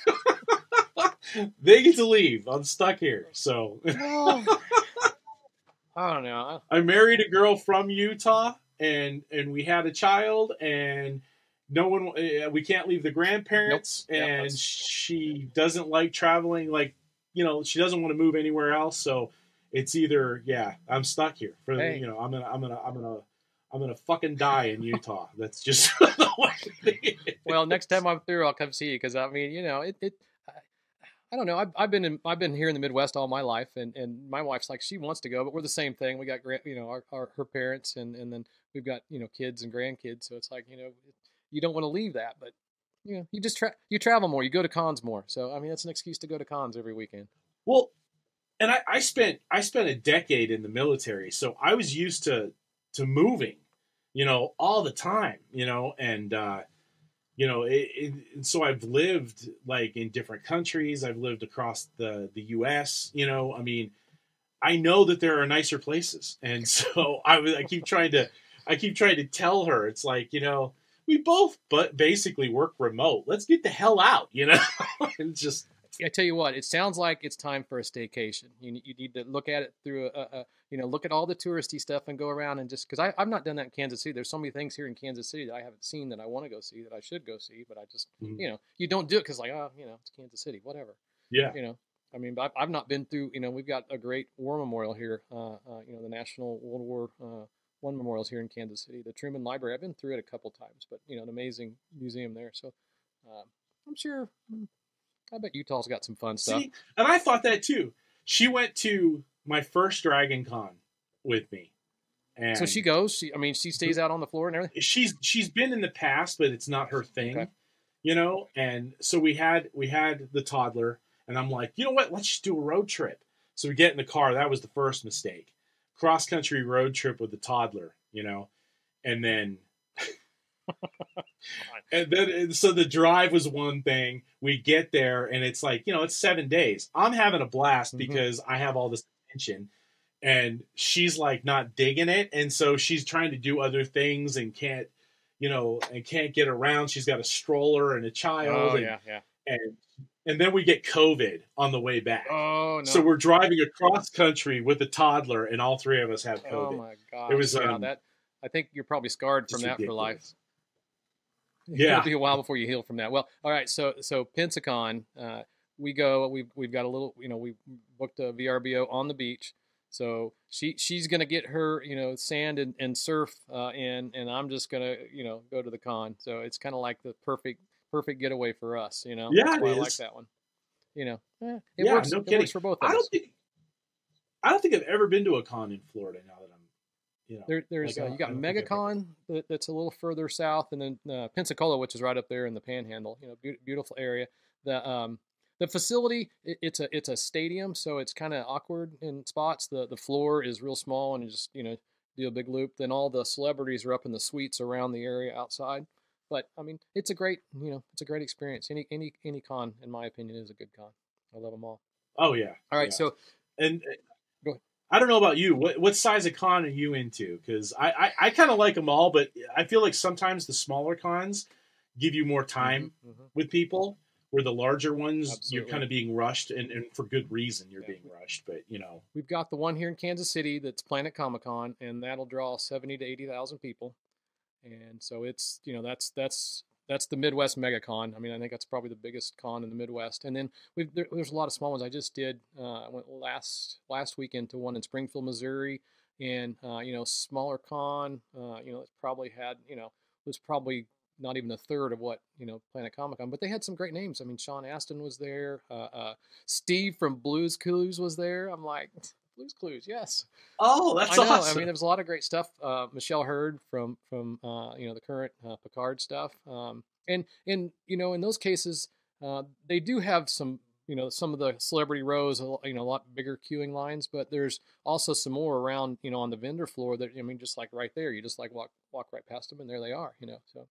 they get to leave. I'm stuck here. So I don't know. I married a girl from Utah, and we had a child, and no one. We can't leave the grandparents, nope. and she doesn't like traveling. Like she doesn't want to move anywhere else. So it's either I'm stuck here for I'm gonna fucking die in Utah. That's just the way it is. Well, next time I'm through, I'll come see you because I mean I don't know. I've been here in the Midwest all my life, and my wife's like she wants to go, but we're the same thing. We got her parents, and then we've got kids and grandkids, so it's like you don't want to leave that, but you just you travel more, you go to cons more. So I mean that's an excuse to go to cons every weekend. Well, and I spent a decade in the military, so I was used to moving, all the time, and. And so I've lived like in different countries. I've lived across the U.S. I mean, I know that there are nicer places, and so I keep trying to tell her it's like we both basically work remote. Let's get the hell out, and just. I tell you what, it sounds like it's time for a staycation. You need to look at it through look at all the touristy stuff and go around and just because I've not done that in Kansas City. There's so many things here in Kansas City that I haven't seen that I want to go see that I should go see, but I just you don't do it because it's Kansas City, whatever. Yeah. I mean, I've not been through. We've got a great war memorial here. The National World War I memorials here in Kansas City. The Truman Library. I've been through it a couple times, but an amazing museum there. So I'm sure. I bet Utah's got some fun stuff. See, and I thought that too. She went to my first Dragon Con with me. And so she goes. She stays out on the floor and everything. She's been in the past, but it's not her thing, okay. And so we had the toddler, and I'm like, you know what? Let's just do a road trip. So we get in the car. That was the first mistake. Cross country road trip with the toddler, and then. So the drive was one thing. We get there and it's like, it's 7 days. I'm having a blast because I have all this attention and she's like not digging it. And so she's trying to do other things and can't get around. She's got a stroller and a child. Oh, yeah. And then we get COVID on the way back. Oh, no. So we're driving across country with a toddler and all three of us have COVID. Oh my God. It was, I think you're probably scarred from that ridiculous. For life. Yeah, it'll be a while before you heal from that. Well, all right. So Pensacon, we go. We've got a little. We booked a VRBO on the beach. So she's gonna get her sand and surf in, and I'm just gonna go to the con. So it's kind of like the perfect getaway for us. Yeah, that's why I like that one. It works. No it works for both of us. I don't think I've ever been to a con in Florida. Now that I'm. There's you got MegaCon that's a little further south, and then Pensacola, which is right up there in the Panhandle. Beautiful area. The facility it's a stadium, so it's kind of awkward in spots. The floor is real small, and you just do a big loop. Then all the celebrities are up in the suites around the area outside. But I mean, it's a great experience. Any con, in my opinion, is a good con. I love them all. Oh yeah. All right, yeah. so and. Go ahead. I don't know about you. What size of con are you into? Because I kind of like them all, but I feel like sometimes the smaller cons give you more time with people. where the larger ones, Absolutely. you're kind of being rushed, and for good reason you're Yeah. being rushed. But We've got the one here in Kansas City that's Planet Comic Con, and that'll draw 70 to 80,000 people. And so it's that's the Midwest MegaCon. I mean, I think that's probably the biggest con in the Midwest. And then there's a lot of small ones. I just did I went last weekend to one in Springfield, Missouri, and smaller con. It probably had was probably not even a third of what Planet Comic Con, but they had some great names. I mean, Sean Astin was there. Steve from Blues Clues was there. I'm like, Blues Clues, yes. Oh, that's I know. awesome. I mean, there was a lot of great stuff. Michel Hurd from the current Picard stuff, and in those cases, they do have some some of the celebrity rows, a lot bigger queuing lines, but there's also some more around on the vendor floor that just like right there, you just like walk right past them and there they are. So.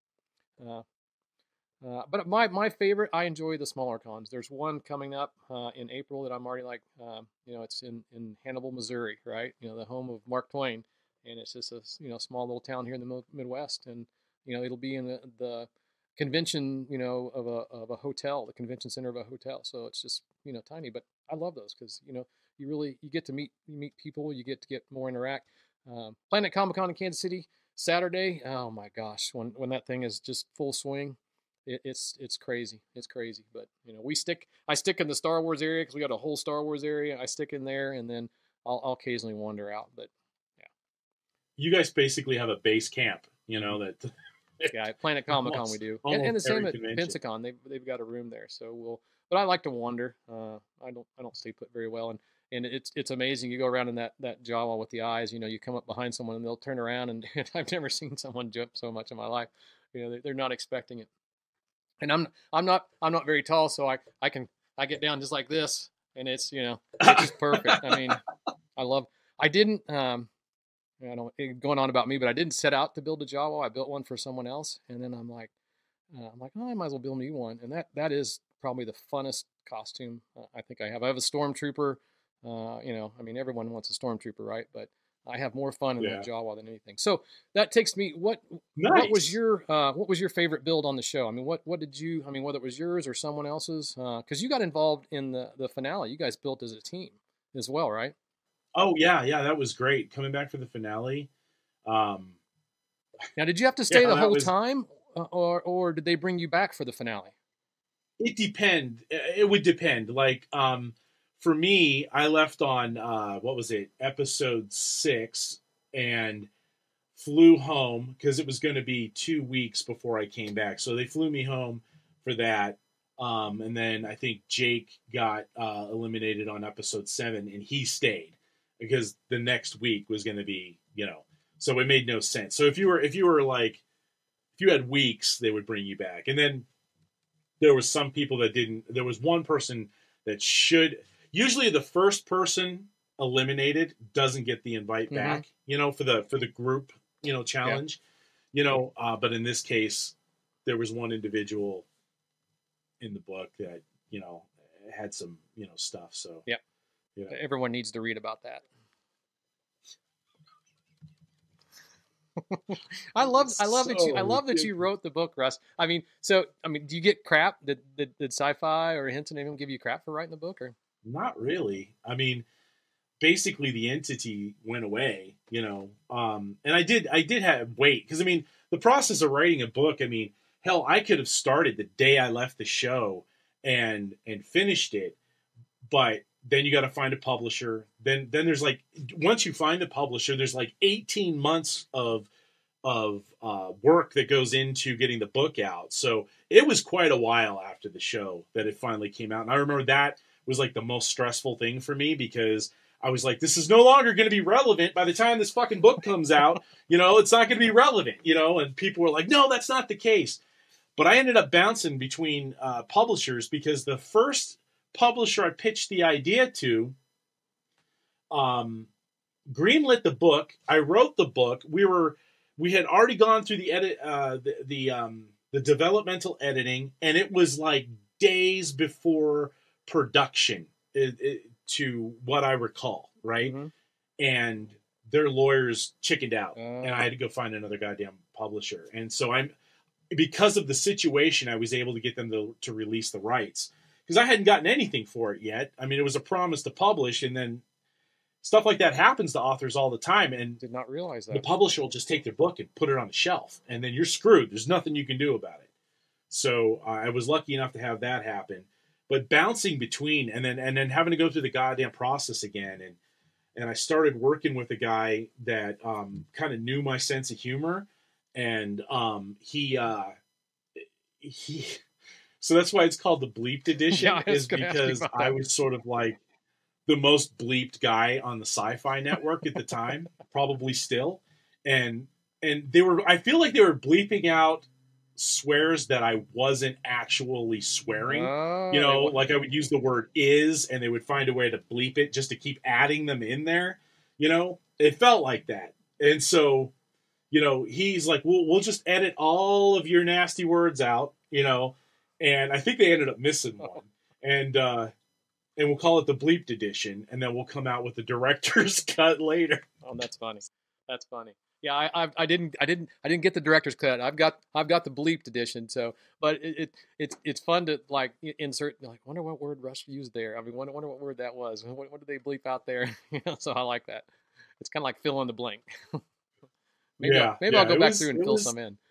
But my favorite, I enjoy the smaller cons. There's one coming up in April that I'm already like, it's in Hannibal, Missouri, right? The home of Mark Twain, and it's just a small little town here in the Midwest, and it'll be in the convention of a hotel, the convention center of a hotel. So it's just tiny, but I love those because you get to meet people, you get more interact. Planet Comic Con in Kansas City Saturday. Oh my gosh, when that thing is just full swing. It's crazy. It's crazy. But I stick in the Star Wars area because we got a whole Star Wars area. I stick in there, and then I'll occasionally wander out. But yeah, you guys basically have a base camp. That. Yeah, at Planet Comic Con we do, and the same at Pensacon. They've got a room there, so But I like to wander. I don't stay put very well, and it's amazing. You go around in that Jawa with the eyes. You come up behind someone and they'll turn around, and I've never seen someone jump so much in my life. They're not expecting it. And I'm not very tall, so I get down just like this, and it's it's just perfect. I mean, I didn't going on about me, but I didn't set out to build a Jawa. I built one for someone else, and then I'm like, oh, I might as well build me one, and that is probably the funnest costume I think I have. I have a stormtrooper. I mean, everyone wants a stormtrooper, right? But I have more fun in that Jawa than anything. So that takes me. What was your favorite build on the show? I mean, what did you? I mean, whether it was yours or someone else's, because you got involved in the finale. You guys built as a team as well, right? Oh yeah, that was great. Coming back for the finale. Now, did you have to stay the whole time, or did they bring you back for the finale? It would depend. Like, for me, I left on episode 6, and flew home because it was going to be 2 weeks before I came back. So they flew me home for that. And then I think Jake got eliminated on episode 7, and he stayed because the next week was going to be, so it made no sense. So if you had weeks, they would bring you back. And then there was some people that didn't. There was one person that should. Usually, the first person eliminated doesn't get the invite back. For the group, challenge. Yeah. But in this case, there was one individual in the book that had some stuff. So yep. Everyone needs to read about that. I love that you wrote the book, Russ. I mean, do you get crap? Did Sci-Fi or Henson even give you crap for writing the book, or not really? I mean, basically the entity went away, and I did wait because the process of writing a book. I mean, hell, I could have started the day I left the show and finished it, but then you got to find a publisher. Then there's once you find the publisher, there's 18 months of work that goes into getting the book out. So it was quite a while after the show that it finally came out. And I remember that was the most stressful thing for me because I was like, this is no longer going to be relevant by the time this fucking book comes out. It's not going to be relevant, and people were like, no, that's not the case. But I ended up bouncing between publishers because the first publisher I pitched the idea to greenlit the book. I wrote the book. We had already gone through the edit, the developmental editing, and it was days before production, to what I recall, right? Mm-hmm. And their lawyers chickened out, and I had to go find another goddamn publisher. And so because of the situation, I was able to get them to release the rights, because I hadn't gotten anything for it yet. I mean, it was a promise to publish, and then stuff like that happens to authors all the time. And Did not realize that. the publisher will just take their book and put it on the shelf, and then you're screwed. There's nothing you can do about it. So I was lucky enough to have that happen. But bouncing between and then having to go through the goddamn process again, and I started working with a guy that kind of knew my sense of humor, and he so that's why it's called the bleeped edition, Yeah, is because I was sort of like the most bleeped guy on the Sci-Fi Network at the time, probably still, and I feel like they were bleeping out swears that I wasn't actually swearing. Like I would use the word is, and they would find a way to bleep it just to keep adding them in there. It felt like that. And so, he's like, we'll just edit all of your nasty words out, and I think they ended up missing one. And we'll call it the bleeped edition, and then we'll come out with the director's cut later. Oh, that's funny. That's funny. Yeah, I didn't get the director's cut. I've got the bleeped edition. So, but it's fun to like insert. Like, wonder what word Russ used there. I mean, wonder what word that was. What did they bleep out there? So I like that. It's kind of like fill in the blank. maybe I'll go back through and fill some in.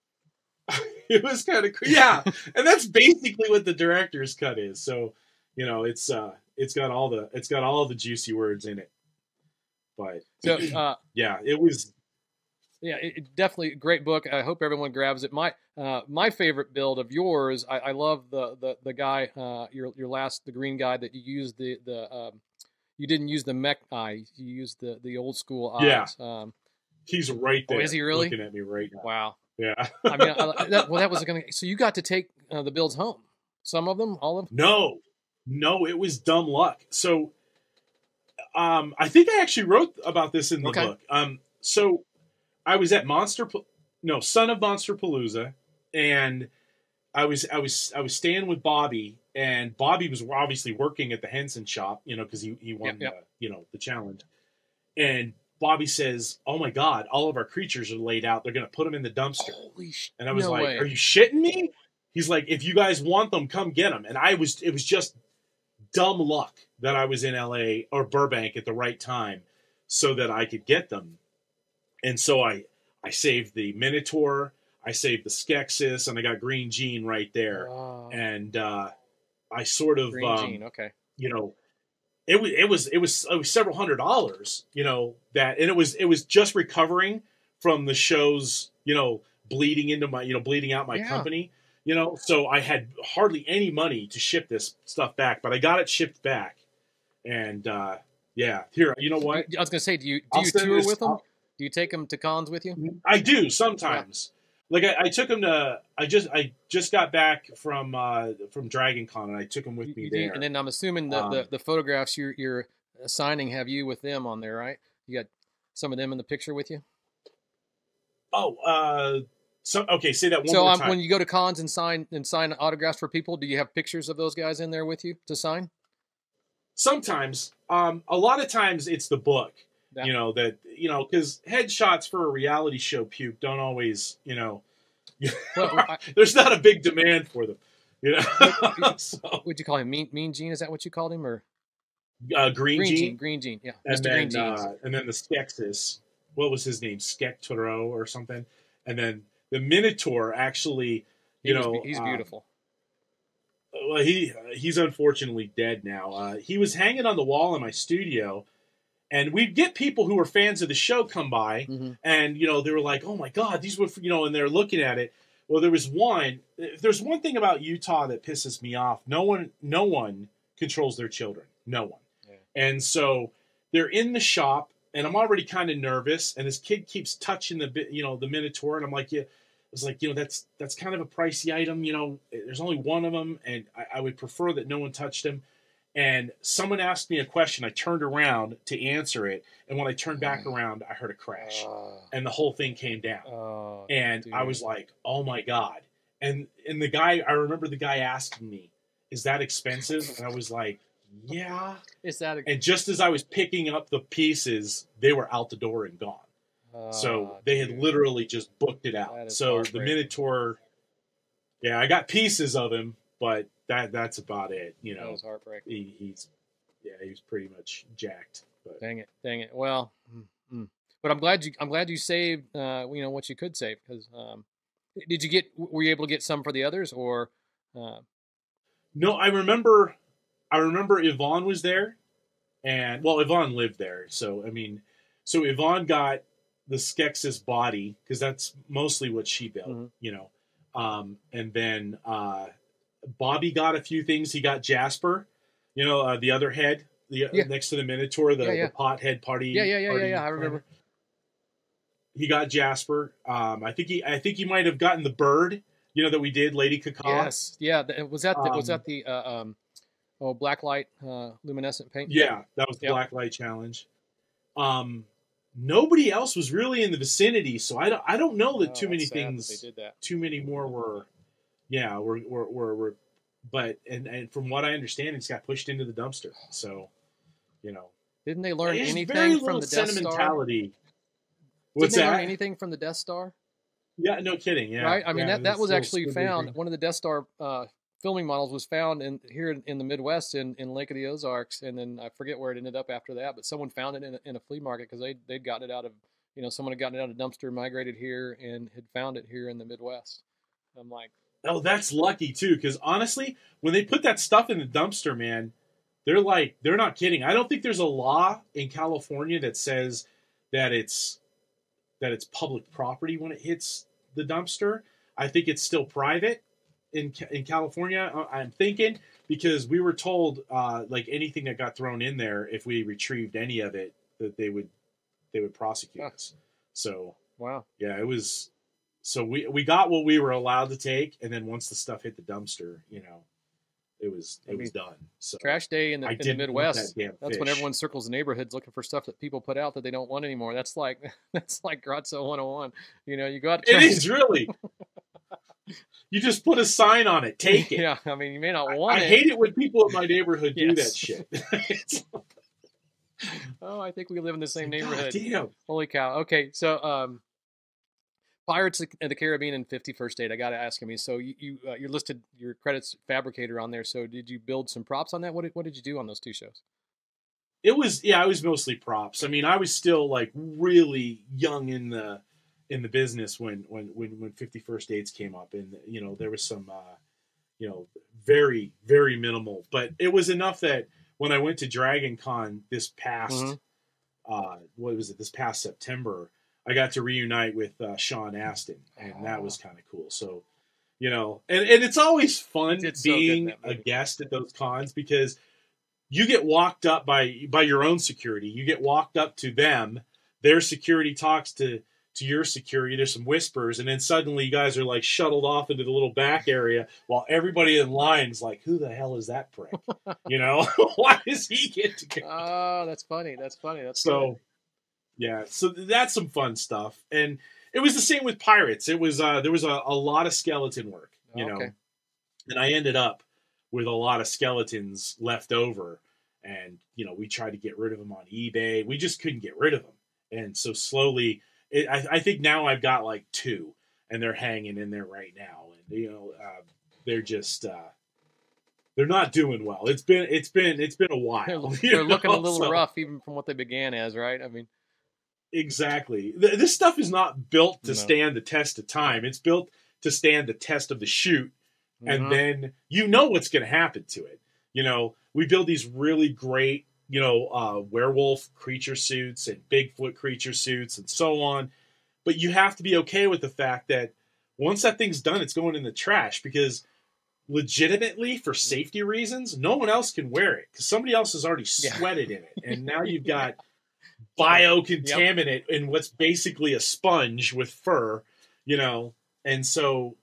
It was kind of yeah, and that's basically what the director's cut is. So, it's got all the juicy words in it. But so yeah, it was. Yeah, it definitely a great book. I hope everyone grabs it. My favorite build of yours, I love the guy, your last, the green guy that you used you didn't use the mech eye, you used the old school eyes. Yeah, he's right there. Oh, is he really looking at me right now? Wow. Yeah. I mean, that was going to. So you got to take the builds home. Some of them, all of them. No, it was dumb luck. So, I think I actually wrote about this in the book. So. I was at Son of Monster Palooza, and I was staying with Bobby, and Bobby was obviously working at the Henson shop, because he won the challenge. And Bobby says, "Oh my God, all of our creatures are laid out. They're going to put them in the dumpster." And I was like, way. "Are you shitting me?" He's like, "If you guys want them, come get them." And it was just dumb luck that I was in LA or Burbank at the right time so that I could get them. And so I saved the Minotaur, I saved the Skeksis, and I got Green Gene right there. Oh. And I sort of, Green Gene, okay. It was several $100s, and it was just recovering from the show's, bleeding out my company, so I had hardly any money to ship this stuff back, but I got it shipped back. And yeah, here, you know what? I was going to say, do you tour with them? Do you take them to cons with you? I do sometimes. Yeah. Like I took them to. I just got back from Dragon Con, and I took them with me there. And then I'm assuming the photographs you're signing have you with them on there, right? You got some of them in the picture with you. Oh, okay. Say that one more time. So when you go to cons and sign autographs for people, do you have pictures of those guys in there with you to sign? Sometimes. A lot of times it's the book. Yeah. Because headshots for a reality show puke don't always, there's not a big demand for them. So, what'd you call him? Mean Gene? Is that what you called him, or Green Gene? Green Gene, yeah. And Mr. then, Green Genes. And then the Skeksis. What was his name? Skektoro or something. And then the Minotaur actually, he's beautiful. Well, he's unfortunately dead now. He was hanging on the wall in my studio. And we'd get people who were fans of the show come by, and, they were like, "Oh my God, these were," and they're looking at it. Well, there's one thing about Utah that pisses me off. No one controls their children. No one. Yeah. And so they're in the shop, and I'm already kind of nervous, and this kid keeps touching the Minotaur, and I'm like, yeah. It's like, that's kind of a pricey item. There's only one of them, and I would prefer that no one touched him. And someone asked me a question. I turned around to answer it. And when I turned back around, I heard a crash. And the whole thing came down. And dude. I was like, oh, my God. And I remember the guy asking me, is that expensive? And I was like, yeah. And just as I was picking up the pieces, they were out the door and gone. So they had literally just booked it out. So the Minotaur Yeah, I got pieces of him, but that's about it. You That know, was heartbreaking. he's pretty much jacked. But Dang it. Well, but I'm glad you saved what you could save, because were you able to get some for the others, or no, I remember Yvonne was there, and well, Yvonne lived there, so I mean, so Yvonne got the Skeksis body because that's mostly what she built, Mhm. you know, and then Bobby got a few things. He got Jasper, you know, the other head, next to the Minotaur, the pothead party. Yeah. I remember. Planner. He got Jasper. I think he might have gotten the bird, you know, that we did, Lady Caca. Yes, yeah. Was that the blacklight luminescent paint? Yeah, that was the blacklight challenge. Nobody else was really in the vicinity, so I don't know that too many things. That they did that. Too many more were, but and from what I understand, it's got pushed into the dumpster. So, you know, didn't they learn anything very from the Death sentimentality. Star? What's didn't they that? learn anything from the Death Star? Yeah, no kidding. Yeah, right. I mean, that was actually found. Thing. One of the Death Star filming models was found here in the Midwest in Lake of the Ozarks, and then I forget where it ended up after that, but someone found it in a flea market because they'd gotten it out of, someone had gotten it out of dumpster, migrated here, and had found it here in the Midwest. I'm like, oh, that's lucky too, because honestly, when they put that stuff in the dumpster, man, they're not kidding. I don't think there's a law in California that says that it's public property when it hits the dumpster. I think it's still private in California. I'm thinking, because we were told like anything that got thrown in there, if we retrieved any of it, that they would prosecute us. So wow, yeah, it was. So we got what we were allowed to take, and then once the stuff hit the dumpster, it was done. So trash day in the Midwest. That's when everyone circles the neighborhoods looking for stuff that people put out that they don't want anymore. That's like Grotzo 101. You go out. It is really. You just put a sign on it. Take it. Yeah, I mean, you may not want it. I hate it when people in my neighborhood do that shit. Oh, I think we live in the same neighborhood. Damn. Holy cow. Okay, so Pirates of the Caribbean and 51st State. I got to ask. I mean, so you're listed your credits fabricator on there. So did you build some props on that? What did you do on those two shows? It was mostly props. I mean, I was still like really young in the business when 51st Dates came up, and there was some very, very minimal, but it was enough that when I went to Dragon Con this past this past September, I got to reunite with Sean Astin, and that was kind of cool. So, and it's always fun being a guest at those cons, because you get walked up by your own security. You get walked up to them. Their security talks to your security. There's some whispers, and then suddenly you guys are like shuttled off into the little back area while everybody in line's like, "Who the hell is that prick?" Why does he get to go? Oh, that's funny. That's so. Good. Yeah, so that's some fun stuff, and it was the same with Pirates. It was there was a lot of skeleton work, Okay. And I ended up with a lot of skeletons left over, and we tried to get rid of them on eBay. We just couldn't get rid of them, and so slowly, I think now I've got like 2, and they're hanging in there right now, and they're just they're not doing well. It's been a while. They're looking a little rough, even from what they began as, right? I mean. Exactly. This stuff is not built to stand the test of time. It's built to stand the test of the shoot, and then what's going to happen to it. We build these really great, werewolf creature suits and Bigfoot creature suits and so on, but you have to be okay with the fact that once that thing's done, it's going in the trash, because legitimately, for safety reasons, no one else can wear it because somebody else has already sweated in it, and now you've got biocontaminant in what's basically a sponge with fur, and so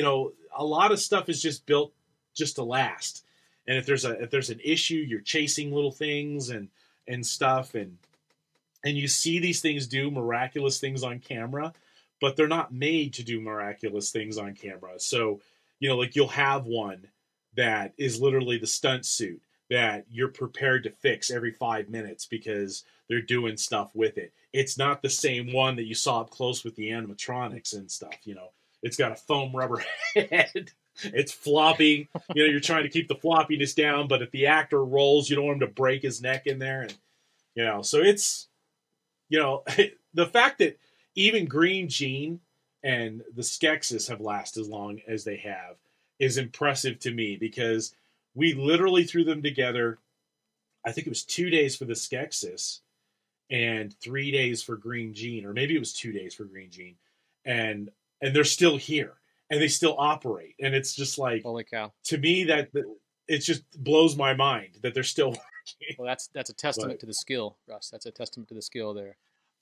a lot of stuff is just built just to last. And if there's an issue, you're chasing little things and stuff, and you see these things do miraculous things on camera, but they're not made to do miraculous things on camera. So like you'll have one that is literally the stunt suit that you're prepared to fix every 5 minutes because they're doing stuff with it. It's not the same one that you saw up close with the animatronics and stuff. It's got a foam rubber head It's floppy. You know, you're trying to keep the floppiness down, but if the actor rolls, you don't want him to break his neck in there. And, you know, so it's, you know, the fact that even Green Gene and the Skeksis have lasted as long as they have is impressive to me, because we literally threw them together. I think it was 2 days for the Skeksis and 3 days for Green Gene, or maybe it was 2 days for Green Gene. And they're still here and they still operate. And it's just like, holy cow. To me, that it just blows my mind that they're still working. Well, that's a testament to the skill, Russ. That's a testament to the skill there.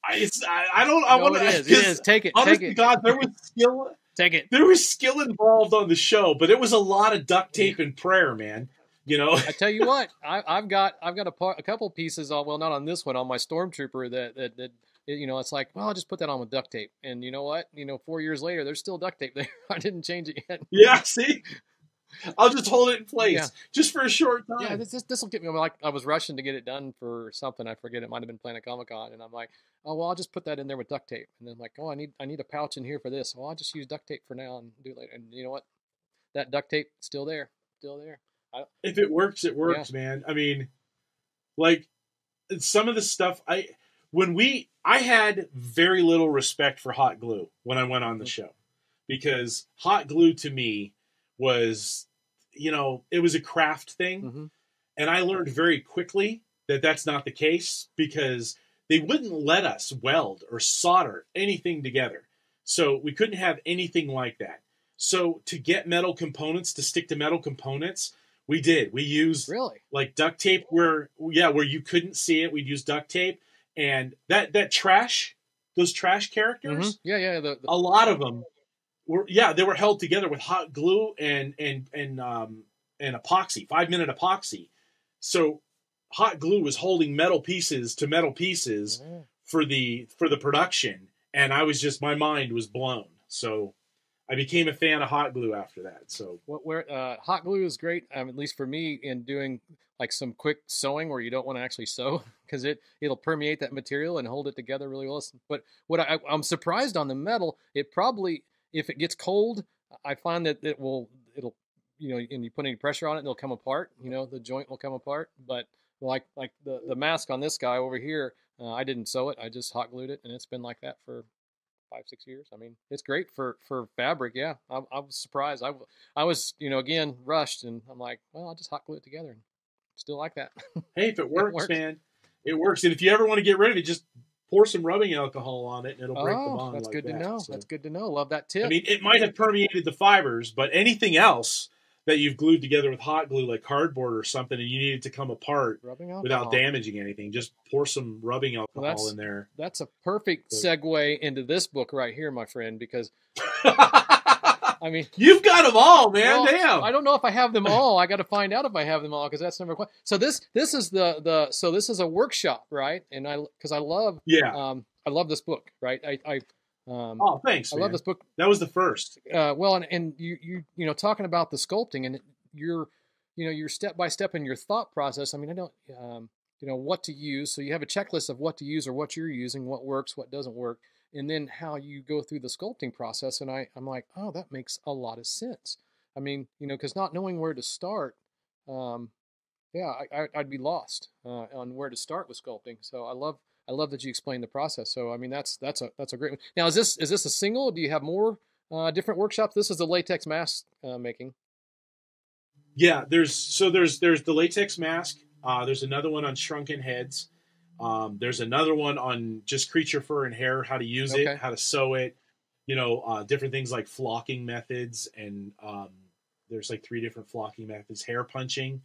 I want to. It is. Take it. Honest Take to it. God, there was skill. Take it. There was skill involved on the show, but it was a lot of duct tape and prayer, man. You know. I tell you what, I've got a couple pieces on, well, not on this one, on my Stormtrooper that you know, it's like, well, I'll just put that on with duct tape. And you know what? You know, 4 years later, there's still duct tape there. I didn't change it yet. Yeah, see? I'll just hold it in place just for a short time. Yeah, this will get me. Like, I was rushing to get it done for something. I forget. It might have been Planet Comic-Con. And I'm like, oh, well, I'll just put that in there with duct tape. And then I'm like, oh, I need a pouch in here for this. Well, I'll just use duct tape for now and do it later. And you know what? That duct tape, still there. Still there. If it works, it works, man. I mean, like, some of the stuff, I had very little respect for hot glue when I went on the show, because hot glue to me was, you know, it was a craft thing. Mm-hmm. And I learned very quickly that that's not the case, because they wouldn't let us weld or solder anything together. So we couldn't have anything like that. So to get metal components to stick to metal components, we did. We used like duct tape where you couldn't see it. We'd use duct tape, and that trash, those trash characters. Mm-hmm. A lot of them they were held together with hot glue and epoxy, 5-minute epoxy. So hot glue was holding metal pieces to metal pieces for the production, and my mind was blown. So I became a fan of hot glue after that. So hot glue is great, at least for me, in doing like some quick sewing where you don't want to actually sew, because it'll permeate that material and hold it together really well. But what I'm surprised on the metal, it probably, if it gets cold, I find that it'll, you know, and you put any pressure on it, it'll come apart. You know, the joint will come apart. But like the mask on this guy over here, I didn't sew it. I just hot glued it, and it's been like that for 5-6 years. I mean, it's great for fabric. Yeah, I was surprised. I was, you know, again, rushed, and I'm like, well, I'll just hot glue it together, and still like that. Hey, if it works, man, it works. And if you ever want to get rid of it, just pour some rubbing alcohol on it, and it'll break the bond. That's like good to that. know. So, that's good to know. Love that tip. I mean, it might have permeated the fibers, but anything else that you've glued together with hot glue, like cardboard or something, and you need it to come apart without damaging anything, just pour some rubbing alcohol in there. That's a perfect segue into this book right here, my friend, because I mean, you've got them all, man. Well, damn. I don't know if I have them all. I got to find out if I have them all, because that's number one. So this is so this is a workshop, right? And I love I love this book, right? Oh, thanks. I love this book. That was the first. Well, and you know, talking about the sculpting, and you're step by step in your thought process. I mean, I don't you know what to use. So you have a checklist of what to use or what you're using, what works, what doesn't work, and then how you go through the sculpting process. And I'm like, oh, that makes a lot of sense. I mean, you know, because not knowing where to start, I'd be lost on where to start with sculpting. So I love that you explained the process. So I mean, that's a great one. Now, is this a single? Do you have more different workshops? This is the latex mask making. Yeah, there's the latex mask. There's another one on shrunken heads. There's another one on just creature fur and hair, how to use it, how to sew it. You know, different things like flocking methods, and there's like 3 different flocking methods. Hair punching.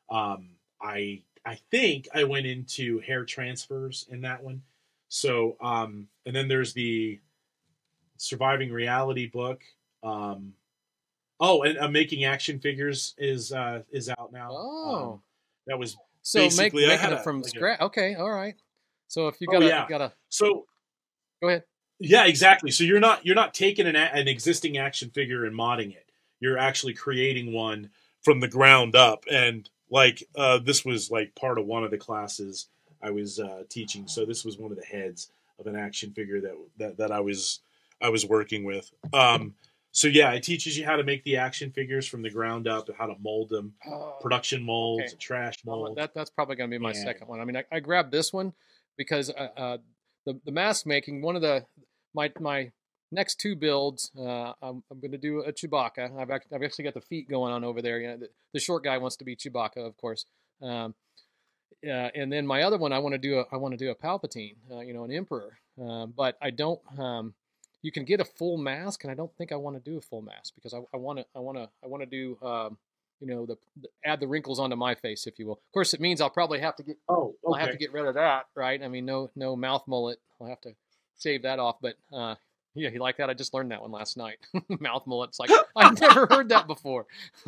I think I went into hair transfers in that one. So, and then there's the Surviving Reality book. And Making Action Figures is out now. Oh, that was so making it from scratch. Okay, all right. So if you gotta so go ahead. Yeah, exactly. So you're not taking an existing action figure and modding it. You're actually creating one from the ground up. And like this was like part of one of the classes I was teaching. So this was one of the heads of an action figure that I was working with. So yeah, it teaches you how to make the action figures from the ground up, and how to mold them, Oh, production molds, okay. and trash molds. That's probably going to be my And second one. I mean, I grabbed this one because the mask making, one of my next two builds, I'm going to do a Chewbacca. I've actually got the feet going on over there. You know, the short guy wants to be Chewbacca, of course. And then my other one, I want to do a Palpatine, you know, an Emperor. But I don't. You can get a full mask, and I don't think I want to do a full mask because I want to do. You know, add the wrinkles onto my face, if you will. Of course, it means I'll probably have to get. oh, I'll have okay. to get rid of that, right? I mean, no mouth mullet. I'll have to shave that off. But yeah, you like that? I just learned that one last night. Mouth mullet. It's like I've never heard that before.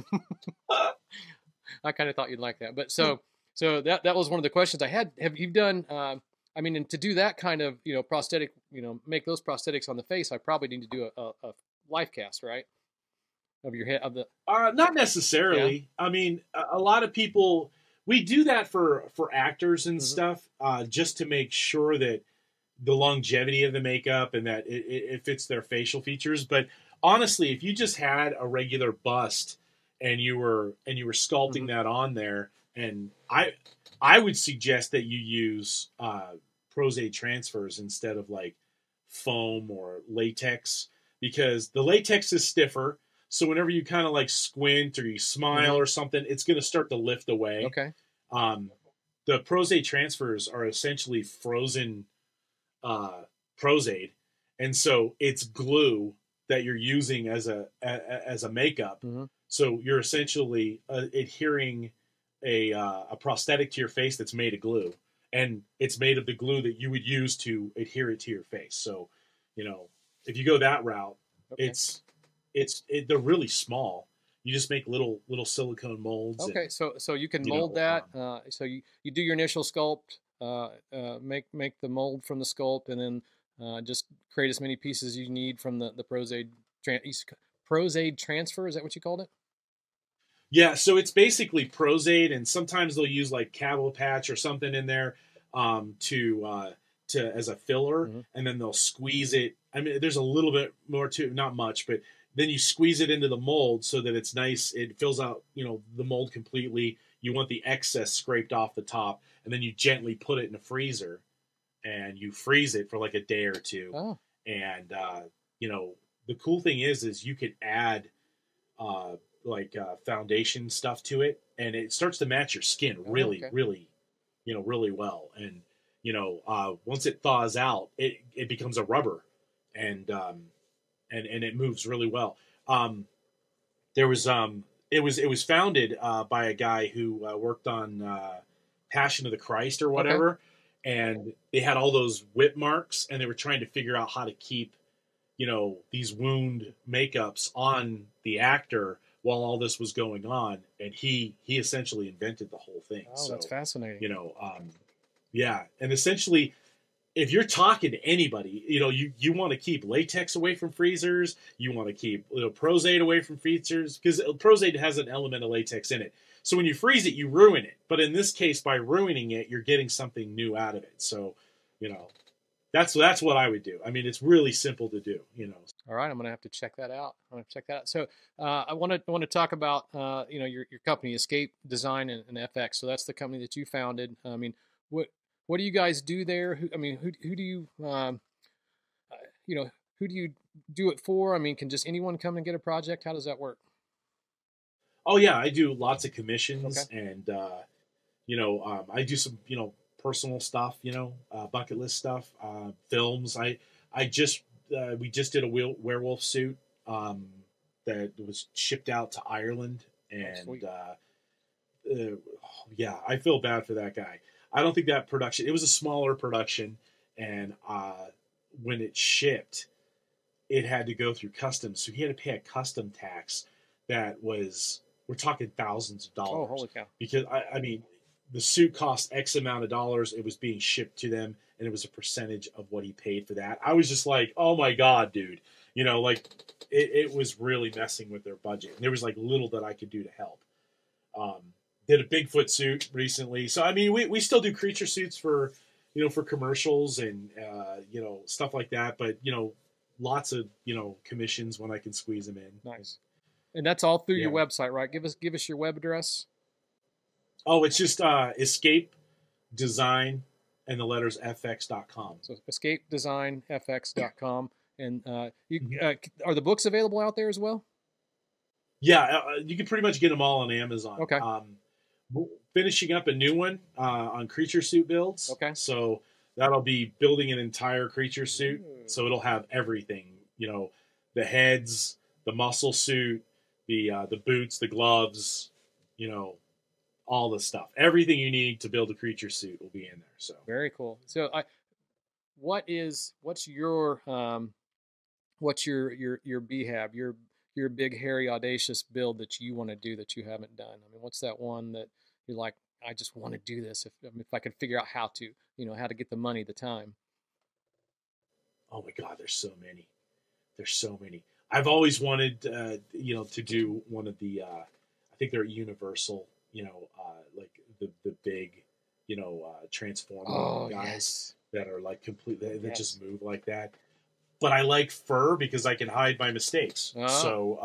I kind of thought you'd like that. But so that was one of the questions I had. Have you done? I mean, and to do that kind of, you know, prosthetic, you know, make those prosthetics on the face, I probably need to do a life cast, right? Of your head, of the. Not necessarily. Yeah. I mean, a lot of people, we do that for actors and stuff, just to make sure that the longevity of the makeup and that it fits their facial features. But honestly, if you just had a regular bust and you were sculpting that on there, and I would suggest that you use Pros-Aide transfers instead of like foam or latex, because the latex is stiffer. So whenever you kind of like squint or you smile or something, it's going to start to lift away. Okay. The Pros-Aide transfers are essentially frozen Pros-Aide, and so it's glue that you're using as a makeup. So you're essentially adhering a prosthetic to your face that's made of glue, and it's made of the glue that you would use to adhere it to your face. So, you know, if you go that route, they're really small. You just make little silicone molds. Okay, so you can mold that. So you do your initial sculpt, make the mold from the sculpt, and then just create as many pieces as you need from the Pros-Aide transfer. Is that what you called it? Yeah, so it's basically Pros-Aide, and sometimes they'll use like Cabo Patch or something in there to as a filler, and then they'll squeeze it. I mean, there's a little bit more to it, not much, but then you squeeze it into the mold so that it's nice. It fills out, you know, the mold completely. You want the excess scraped off the top, and then you gently put it in a freezer, and you freeze it for like a day or two. Oh. And you know, the cool thing is you could add foundation stuff to it, and it starts to match your skin really, you know, really well. And you know, once it thaws out, it becomes a rubber, and it moves really well. It was founded by a guy who worked on Passion of the Christ or whatever, and they had all those whip marks, and they were trying to figure out how to keep, you know, these wound makeups on the actor while all this was going on, and he essentially invented the whole thing. Oh, that's fascinating. You know, yeah, and essentially, if you're talking to anybody, you know, you want to keep latex away from freezers, you want to keep, you know, Pros-Aide away from freezers, because Pros-Aide has an element of latex in it. So when you freeze it, you ruin it. But in this case, by ruining it, you're getting something new out of it. So, you know, that's what I would do. I mean, it's really simple to do, you know. All right, I'm going to have to check that out. So I want to talk about you know, your company, Escape Design and FX. So that's the company that you founded. I mean, what do you guys do there? Who do you you know, who do you do it for? I mean, can just anyone come and get a project? How does that work? Oh yeah, I do lots of commissions, and you know, I do some, you know, personal stuff, you know, bucket list stuff, films. We just did a werewolf suit that was shipped out to Ireland, and yeah, I feel bad for that guy. I don't think that production, it was a smaller production, and when it shipped, it had to go through customs, so he had to pay a custom tax that was, we're talking thousands of dollars. Oh, holy cow. Because, I mean, the suit cost X amount of dollars, it was being shipped to them, and it was a percentage of what he paid for that. I was just like, oh my God, dude. You know, like, it was really messing with their budget. And there was, like, little that I could do to help. Did a Bigfoot suit recently. So, I mean, we still do creature suits for, you know, for commercials and, you know, stuff like that. But, you know, lots of, commissions when I can squeeze them in. Nice. And that's all through Yeah. your website, right? Give us your web address. Oh, it's just Escape Design and the letters fx.com. So escapedesignfx.com. And are the books available out there as well? Yeah, you can pretty much get them all on Amazon. Okay. We're finishing up a new one on creature suit builds. Okay. So that'll be building an entire creature suit. So it'll have everything, the heads, the muscle suit, the boots, the gloves, all the stuff. Everything you need to build a creature suit will be in there. So very cool. So what's your BHAB, your big hairy audacious build that you want to do that you haven't done? I mean, what's that one that you're like, I just want to do this if I could figure out how to, how to get the money, the time? Oh my God, there's so many. I've always wanted, to do one of the, I think they're Universal, like the big, Transformer guys yes. that are like completely, that just move like that. But I like fur because I can hide my mistakes. Oh. So,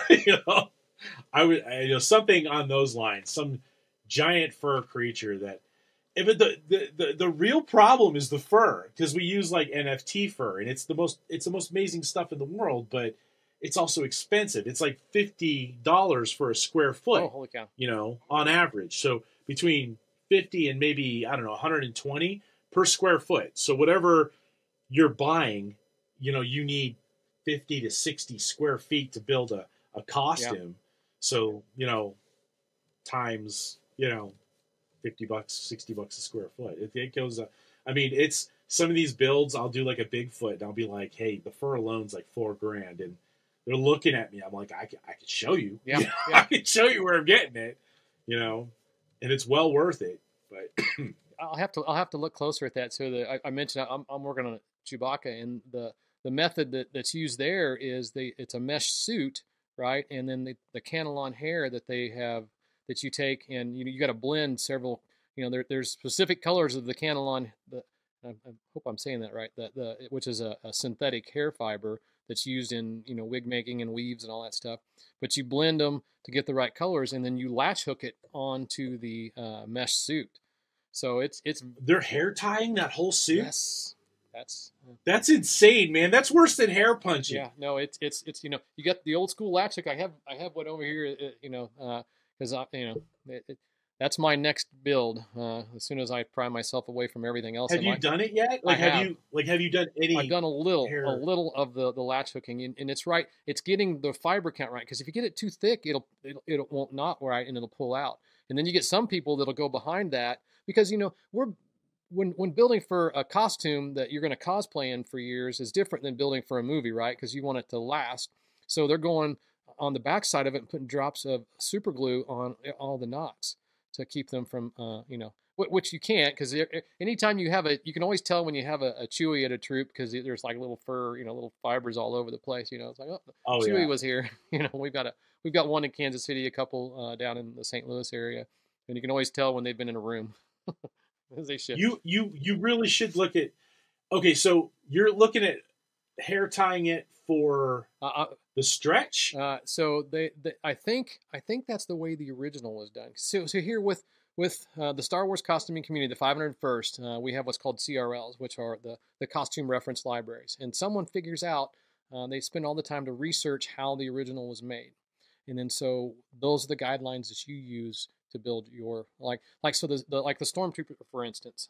I would, something on those lines, some giant fur creature that, the real problem is the fur, because we use like NFT fur, and it's the most amazing stuff in the world, but it's also expensive. It's like $50 for a square foot. Oh, holy cow! On average. So between 50 and maybe 120 per square foot. So whatever you're buying, you need 50 to 60 square feet to build a costume. Yeah. So times $50, $60 a square foot. It goes up. I mean, it's some of these builds. I'll do like a Bigfoot, and I'll be like, "Hey, the fur alone's like $4,000," and they're looking at me. I'm like, "I could show you. Yeah, I could show you where I'm getting it. And it's well worth it." But I'll have to look closer at that. So I mentioned I'm working on a Chewbacca, and the method that's used there is it's a mesh suit, right? And then the Canelon hair that they have, that you take, and you got to blend several. There's specific colors of the Canelon. I hope I'm saying that right. Which is a synthetic hair fiber that's used in wig making and weaves and all that stuff. But you blend them to get the right colors, and then you latch hook it onto the mesh suit. So it's they're hair tying that whole suit. Yes, that's insane, man. That's worse than hair punching. Yeah, no, it's you got the old school latch hook. I have one over here, because that's my next build. As soon as I pry myself away from everything else. Have you done it yet? Like, have you done any? I've done a little of the latch hooking, and it's right. It's getting the fiber count right, because if you get it too thick, it won't knot right, and it'll pull out. And then you get some people that'll go behind that, because when building for a costume that you're going to cosplay in for years is different than building for a movie, right? Because you want it to last. So they're going on the back side of it and putting drops of super glue on all the knots to keep them from, which you can't, because anytime you can always tell when you have a Chewy at a troop, because there's like little fur, little fibers all over the place. It's like, Chewy was here. We've got one in Kansas City, a couple down in the St. Louis area, and you can always tell when they've been in a room. They should. You really should look at. Okay, so you're looking at hair tying it for the stretch. So I think that's the way the original was done. So here with the Star Wars costuming community, the 501st, we have what's called CRLs, which are the costume reference libraries. And someone figures out, they spend all the time to research how the original was made, and then so those are the guidelines that you use to build your like so the Stormtrooper, for instance.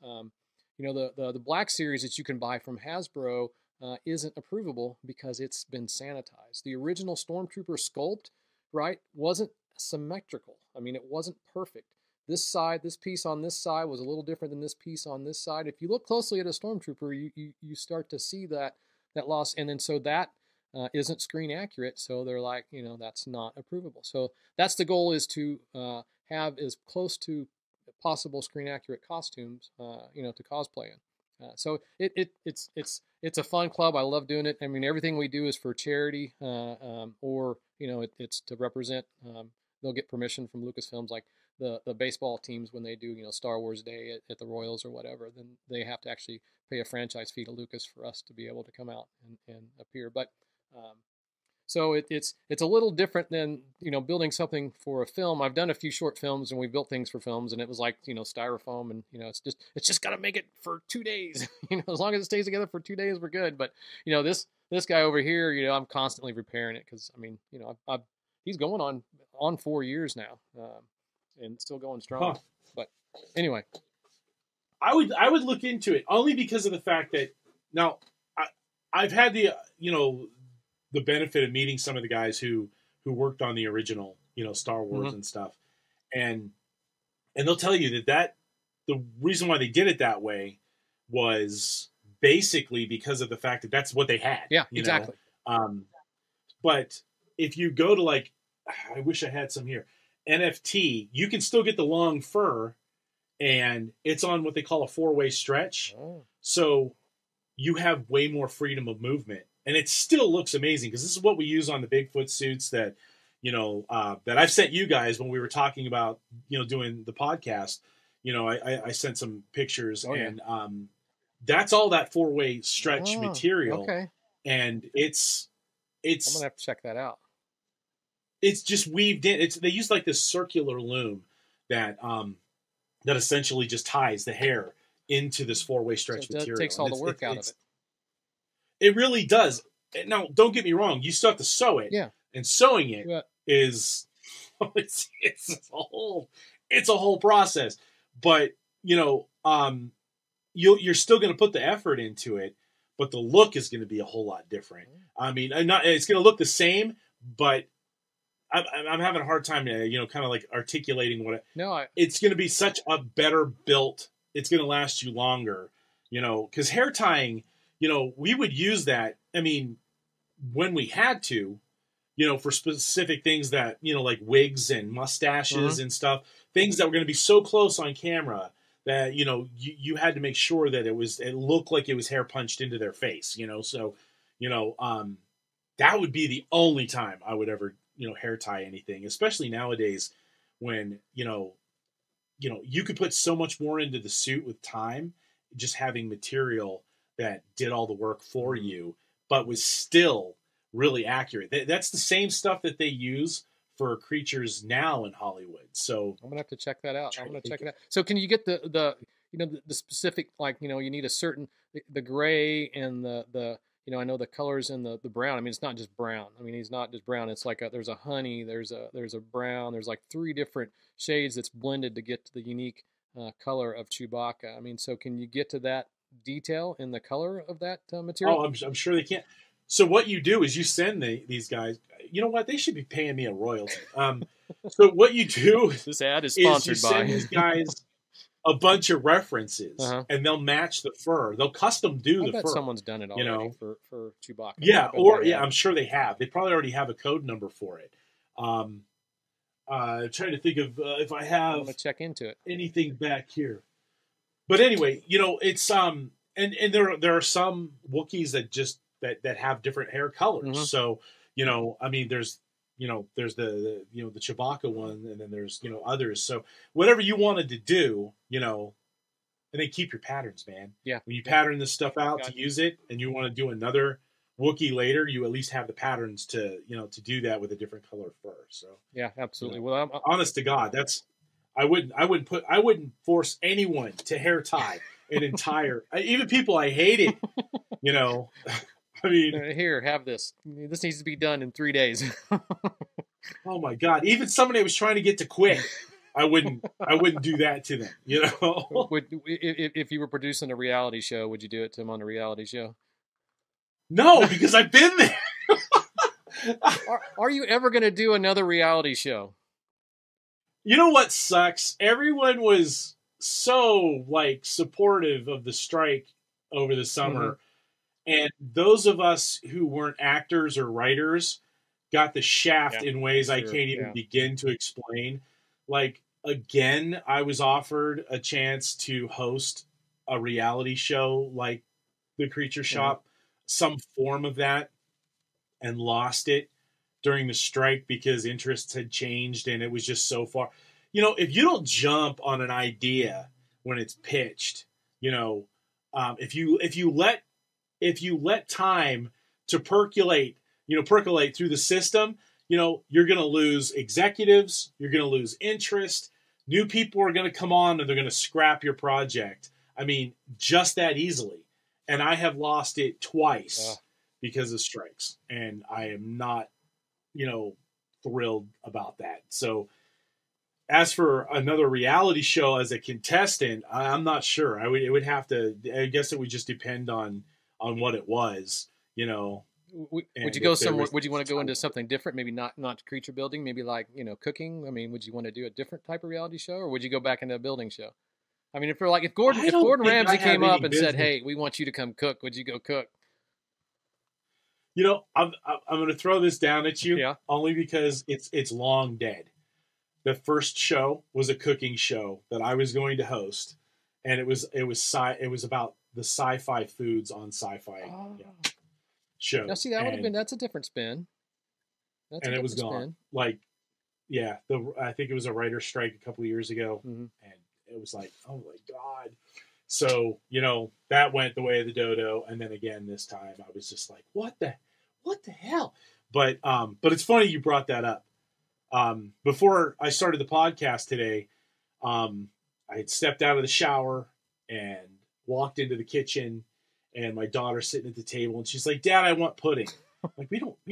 The Black Series that you can buy from Hasbro isn't approvable because it's been sanitized. The original Stormtrooper sculpt, right, wasn't symmetrical. I mean, it wasn't perfect. This piece on this side was a little different than this piece on this side. If you look closely at a Stormtrooper, you start to see that loss, and then so that isn't screen accurate. So they're like, that's not approvable. So that's the goal, is to have as close to possible screen accurate costumes, to cosplay in. So it's a fun club. I love doing it. I mean, everything we do is for charity, or it's to represent they'll get permission from Lucasfilms, like the baseball teams when they do Star Wars Day at the Royals or whatever, then they have to actually pay a franchise fee to Lucas for us to be able to come out and appear. But so it's a little different than building something for a film. I've done a few short films and we built things for films, and it was like styrofoam, and it's just got to make it for 2 days. As long as it stays together for 2 days, we're good. But this guy over here, I'm constantly repairing it because he's going on 4 years now, and still going strong. Huh. But anyway, I would look into it only because of the fact that now I've had the the benefit of meeting some of the guys who worked on the original Star Wars and stuff, and they'll tell you that the reason why they did it that way was basically because of the fact that that's what they had. Yeah, exactly. But if you go to I wish I had some here, NFT, you can still get the long fur, and it's on what they call a 4-way stretch. Oh. So you have way more freedom of movement, and it still looks amazing because this is what we use on the Bigfoot suits that that I've sent you guys when we were talking about doing the podcast. I sent some pictures, and that's all that 4-way stretch material. Okay, and it's I'm gonna have to check that out. It's just weaved in. They use this circular loom that essentially just ties the hair into this 4-way stretch material. It takes all the work out of it. It really does. Now, don't get me wrong. You still have to sew it. Yeah. And sewing it is it's a whole process. But you're still going to put the effort into it, but the look is going to be a whole lot different. I mean, it's going to look the same, but I'm having a hard time, kind of articulating what it's going to be such a better built. It's going to last you longer, because hair tying, we would use that. I mean, when we had to, for specific things that, like wigs and mustaches and stuff, things that were going to be so close on camera that, you had to make sure that it looked like it was hair punched into their face, so, that would be the only time I would ever hair tie anything, especially nowadays when, you could put so much more into the suit with time, just having material that did all the work for you, but was still really accurate. That's the same stuff that they use for creatures now in Hollywood. So I'm going to have to check that out. I'm going to check it out. So can you get the specific, you need a certain, the gray and the I know the colors in the brown. I mean, it's not just brown. I mean, he's not just brown. It's there's a honey, there's a brown, there's 3 different shades that's blended to get to the unique color of Chewbacca. I mean, so can you get to that detail in the color of that material? Oh, I'm sure they can. So what you do is you send these guys, you know what? They should be paying me a royalty. So what you do this ad is sponsored is you send these guys a bunch of references, and they'll match the fur. They'll custom do the fur. Someone's done it already for Chewbacca. Yeah, I'm sure they have. They probably already have a code number for it. I'm trying to think of if I have. I'm gonna check into it. Anything back here. But anyway, it's and there are some Wookiees that have different hair colors. So I mean, there's the the Chewbacca one, and then there's others. So whatever you wanted to do, and then keep your patterns, man. Yeah. When you pattern this stuff out to use it, and you want to do another Wookiee later, you at least have the patterns to to do that with a different color fur. So yeah, absolutely. Well, I'm honest to God, I wouldn't force anyone to hair tie an entire, even people I hated, I mean, here, have this. This needs to be done in 3 days. Oh my God! Even somebody that was trying to get to quit, I wouldn't do that to them. If you were producing a reality show, would you do it to them on a reality show? No, because I've been there. Are you ever going to do another reality show? You know what sucks? Everyone was so supportive of the strike over the summer. And those of us who weren't actors or writers got the shaft in ways I can't even begin to explain. Again, I was offered a chance to host a reality show like The Creature Shop, some form of that, and lost it during the strike because interests had changed and it was just so far. You know, if you don't jump on an idea when it's pitched, you know, if you let time to percolate through the system, you know, you're going to lose executives, you're going to lose interest, new people are going to come on and they're going to scrap your project. I mean, just that easily. And I have lost it twice because of strikes, and I am not, you know, thrilled about that. So as for another reality show as a contestant, I'm not sure. I guess it would just depend on what it was, you know. Would you go somewhere? Would you want to go into something different? Maybe not creature building. Maybe like, you know, cooking. I mean, would you want to do a different type of reality show, or would you go back into a building show? I mean, if Gordon Ramsay came up and said, "Hey, we want you to come cook," would you go cook? You know, I'm going to throw this down at you, only because it's long dead. The first show was a cooking show that I was going to host, and it was about the sci-fi foods on sci-fi shows. Now, see, that's a different spin. And it was gone. Like, yeah, I think it was a writer's strike a couple of years ago, and it was like, oh my God. So, you know, that went the way of the dodo. And then again, this time I was just like, what the hell? But it's funny you brought that up. Before I started the podcast today, I had stepped out of the shower and walked into the kitchen, and my daughter's sitting at the table and she's like, "Dad, I want pudding." I'm like, we don't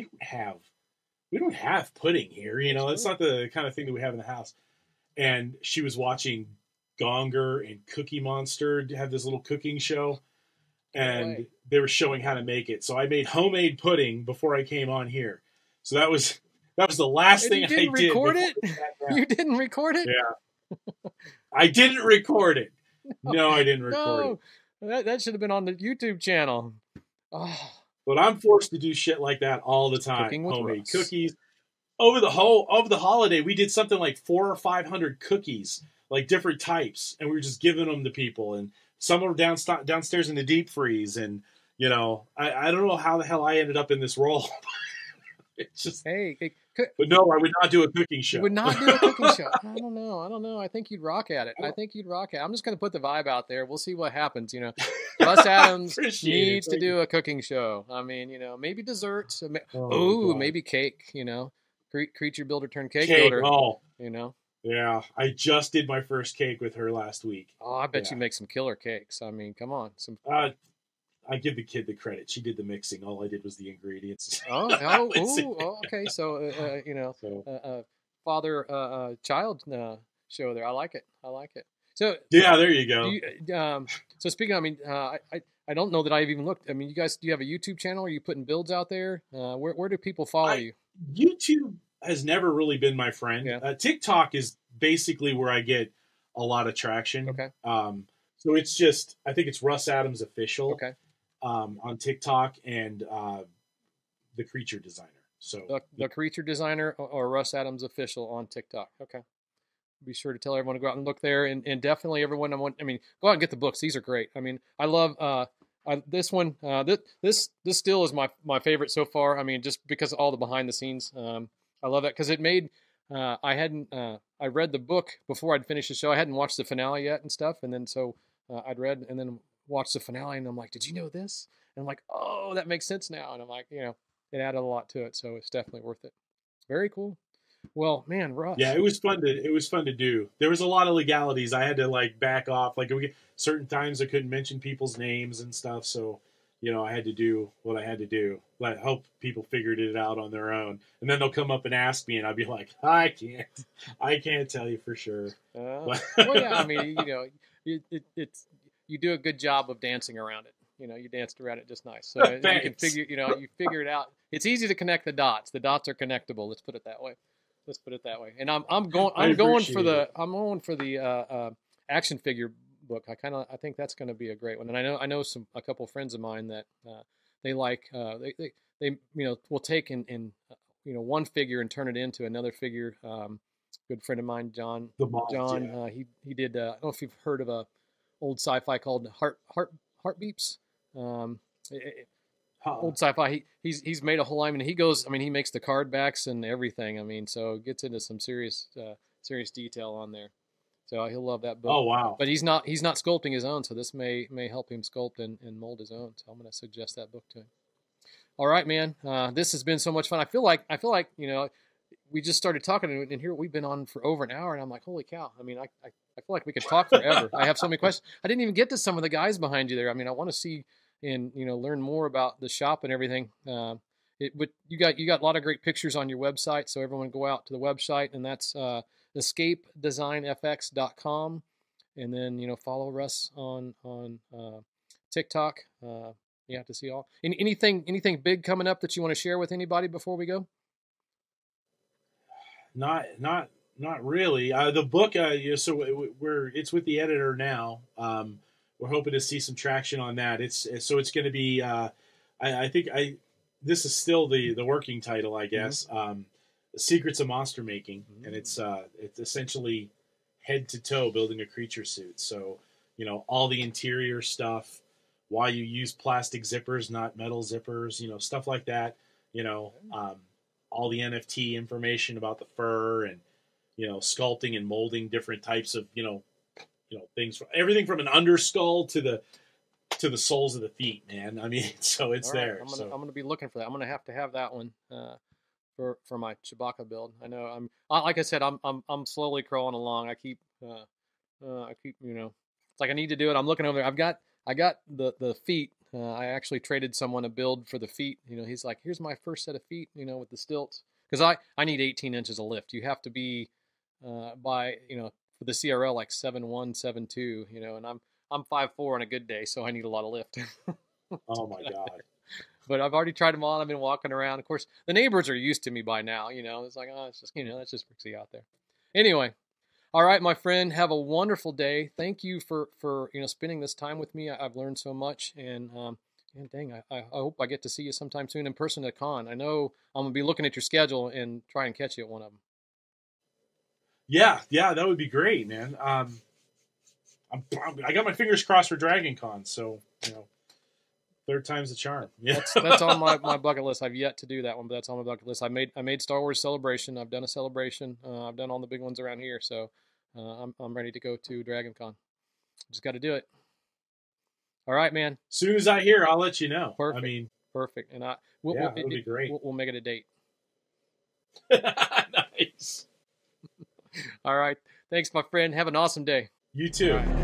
have pudding here. You know, it's not the kind of thing that we have in the house. And she was watching Gonger and Cookie Monster have this little cooking show, and they were showing how to make it. So I made homemade pudding before I came on here. So that was the last thing I did. You didn't record it? You didn't record it? Yeah. I didn't record it. No, I didn't record it. That should have been on the YouTube channel. Oh. But I'm forced to do shit like that all the time. Cooking with homemade Russ. Cookies. Over the holiday, we did something like 400 or 500 cookies, like different types, and we were just giving them to people. And some were downstairs in the deep freeze. And, you know, I don't know how the hell I ended up in this role. It's just, but no, I would not do a cooking show. You would not do a cooking show. I don't know. I think you'd rock at it. I'm just going to put the vibe out there. We'll see what happens. You know, Russ Adams needs to do a cooking show. I mean, you know, maybe desserts. Maybe cake. You know, creature builder turned cake builder. Oh, you know. Yeah, I just did my first cake with her last week. Oh, I bet you make some killer cakes. I mean, come on, some. I give the kid the credit. She did the mixing. All I did was the ingredients. Okay. So, you know, father-child show there. I like it. So yeah, there you go. So speaking of, I mean, I don't know that I've even looked. I mean, you guys, do you have a YouTube channel? Are you putting builds out there? Where do people follow you? YouTube has never really been my friend. Yeah. TikTok is basically where I get a lot of traction. Okay. So it's just, I think it's Russ Adams Official. Okay. On TikTok, and the Creature Designer. So the Creature Designer or Russ Adams Official on TikTok. Okay. Be sure to tell everyone to go out and look there, and definitely everyone. I mean, go out and get the books. These are great. I mean, I love this one. This still is my favorite so far. I mean, just because of all the behind the scenes. I love it because it made. I read the book before I'd finished the show. I hadn't watched the finale yet and stuff, and then so I'd read and then watched the finale, and I'm like, did you know this? And I'm like, oh, that makes sense now. And I'm like, you know, it added a lot to it, so it's definitely worth it. Very cool. Well, man, Russ. Yeah, it was fun to do. There was a lot of legalities. I had to like back off. Like certain times I couldn't mention people's names and stuff, so you know, I had to do what I had to do. I hope people figured it out on their own. And then they'll come up and ask me, and I'll be like, I can't tell you for sure. Well, yeah, I mean, you know, it's you do a good job of dancing around it. You know, you danced around it just nice. So you can figure, you know, you figure it out. It's easy to connect the dots. The dots are connectable. Let's put it that way. And I'm going for the action figure book. I think that's going to be a great one. And I know a couple of friends of mine that they like they you know will take and you know one figure and turn it into another figure. Good friend of mine, John. He did. I don't know if you've heard of a old sci-fi called Heart Beeps. old sci-fi. He's made a whole. I mean, he goes. I mean, he makes the card backs and everything. I mean, so it gets into some serious detail on there. So he'll love that book. Oh wow! But he's not sculpting his own, so this may help him sculpt and mold his own. So I'm going to suggest that book to him. All right, man. This has been so much fun. I feel like we just started talking, and here we've been on for over an hour, and I'm like, holy cow! I mean, I feel like we could talk forever. I have so many questions. I didn't even get to some of the guys behind you there. I mean, I want to see and learn more about the shop and everything. But you got a lot of great pictures on your website, so everyone go out to the website, and that's escapedesignfx.com, and then follow Russ on TikTok. You have to see all anything big coming up that you want to share with anybody before we go? Not really. The book, so it's with the editor now. We're hoping to see some traction on that. It's going to be. I think this is still the working title, I guess. Mm-hmm. The Secrets of Monster Making, mm-hmm. and it's essentially head to toe building a creature suit. So all the interior stuff, why you use plastic zippers, not metal zippers, stuff like that. All the NFT information about the fur and sculpting and molding different types of things, everything from an underskull to the soles of the feet, man. I mean, so it's right. There. I'm gonna be looking for that. I'm gonna have to have that one for my Chewbacca build. I know like I said, I'm slowly crawling along. I keep it's like I need to do it. I'm looking over there. I got the feet. I actually traded someone a build for the feet. He's like, here's my first set of feet, with the stilts, because I need 18 inches of lift. You have to be by for the CRL like 7'1", 7'2", and I'm 5'4" on a good day, so I need a lot of lift. Oh my God. But I've already tried them all. I've been walking around. Of course, the neighbors are used to me by now. It's like, oh, it's just that's just Rixie out there. Anyway, all right, my friend. Have a wonderful day. Thank you for spending this time with me. I've learned so much, and dang, I hope I get to see you sometime soon in person at a con. I know I'm gonna be looking at your schedule and try and catch you at one of them. Yeah, that would be great, man. I got my fingers crossed for Dragon Con, so third time's the charm. Yeah, that's on my bucket list. I've yet to do that one, but that's on my bucket list. I made Star Wars Celebration. I've done a Celebration. I've done all the big ones around here, so I'm ready to go to Dragon Con. Just got to do it. All right, man. As soon as I hear, I'll let you know. Perfect. Perfect. And it'll be great. We'll make it a date. Nice. All right. Thanks, my friend. Have an awesome day. You too.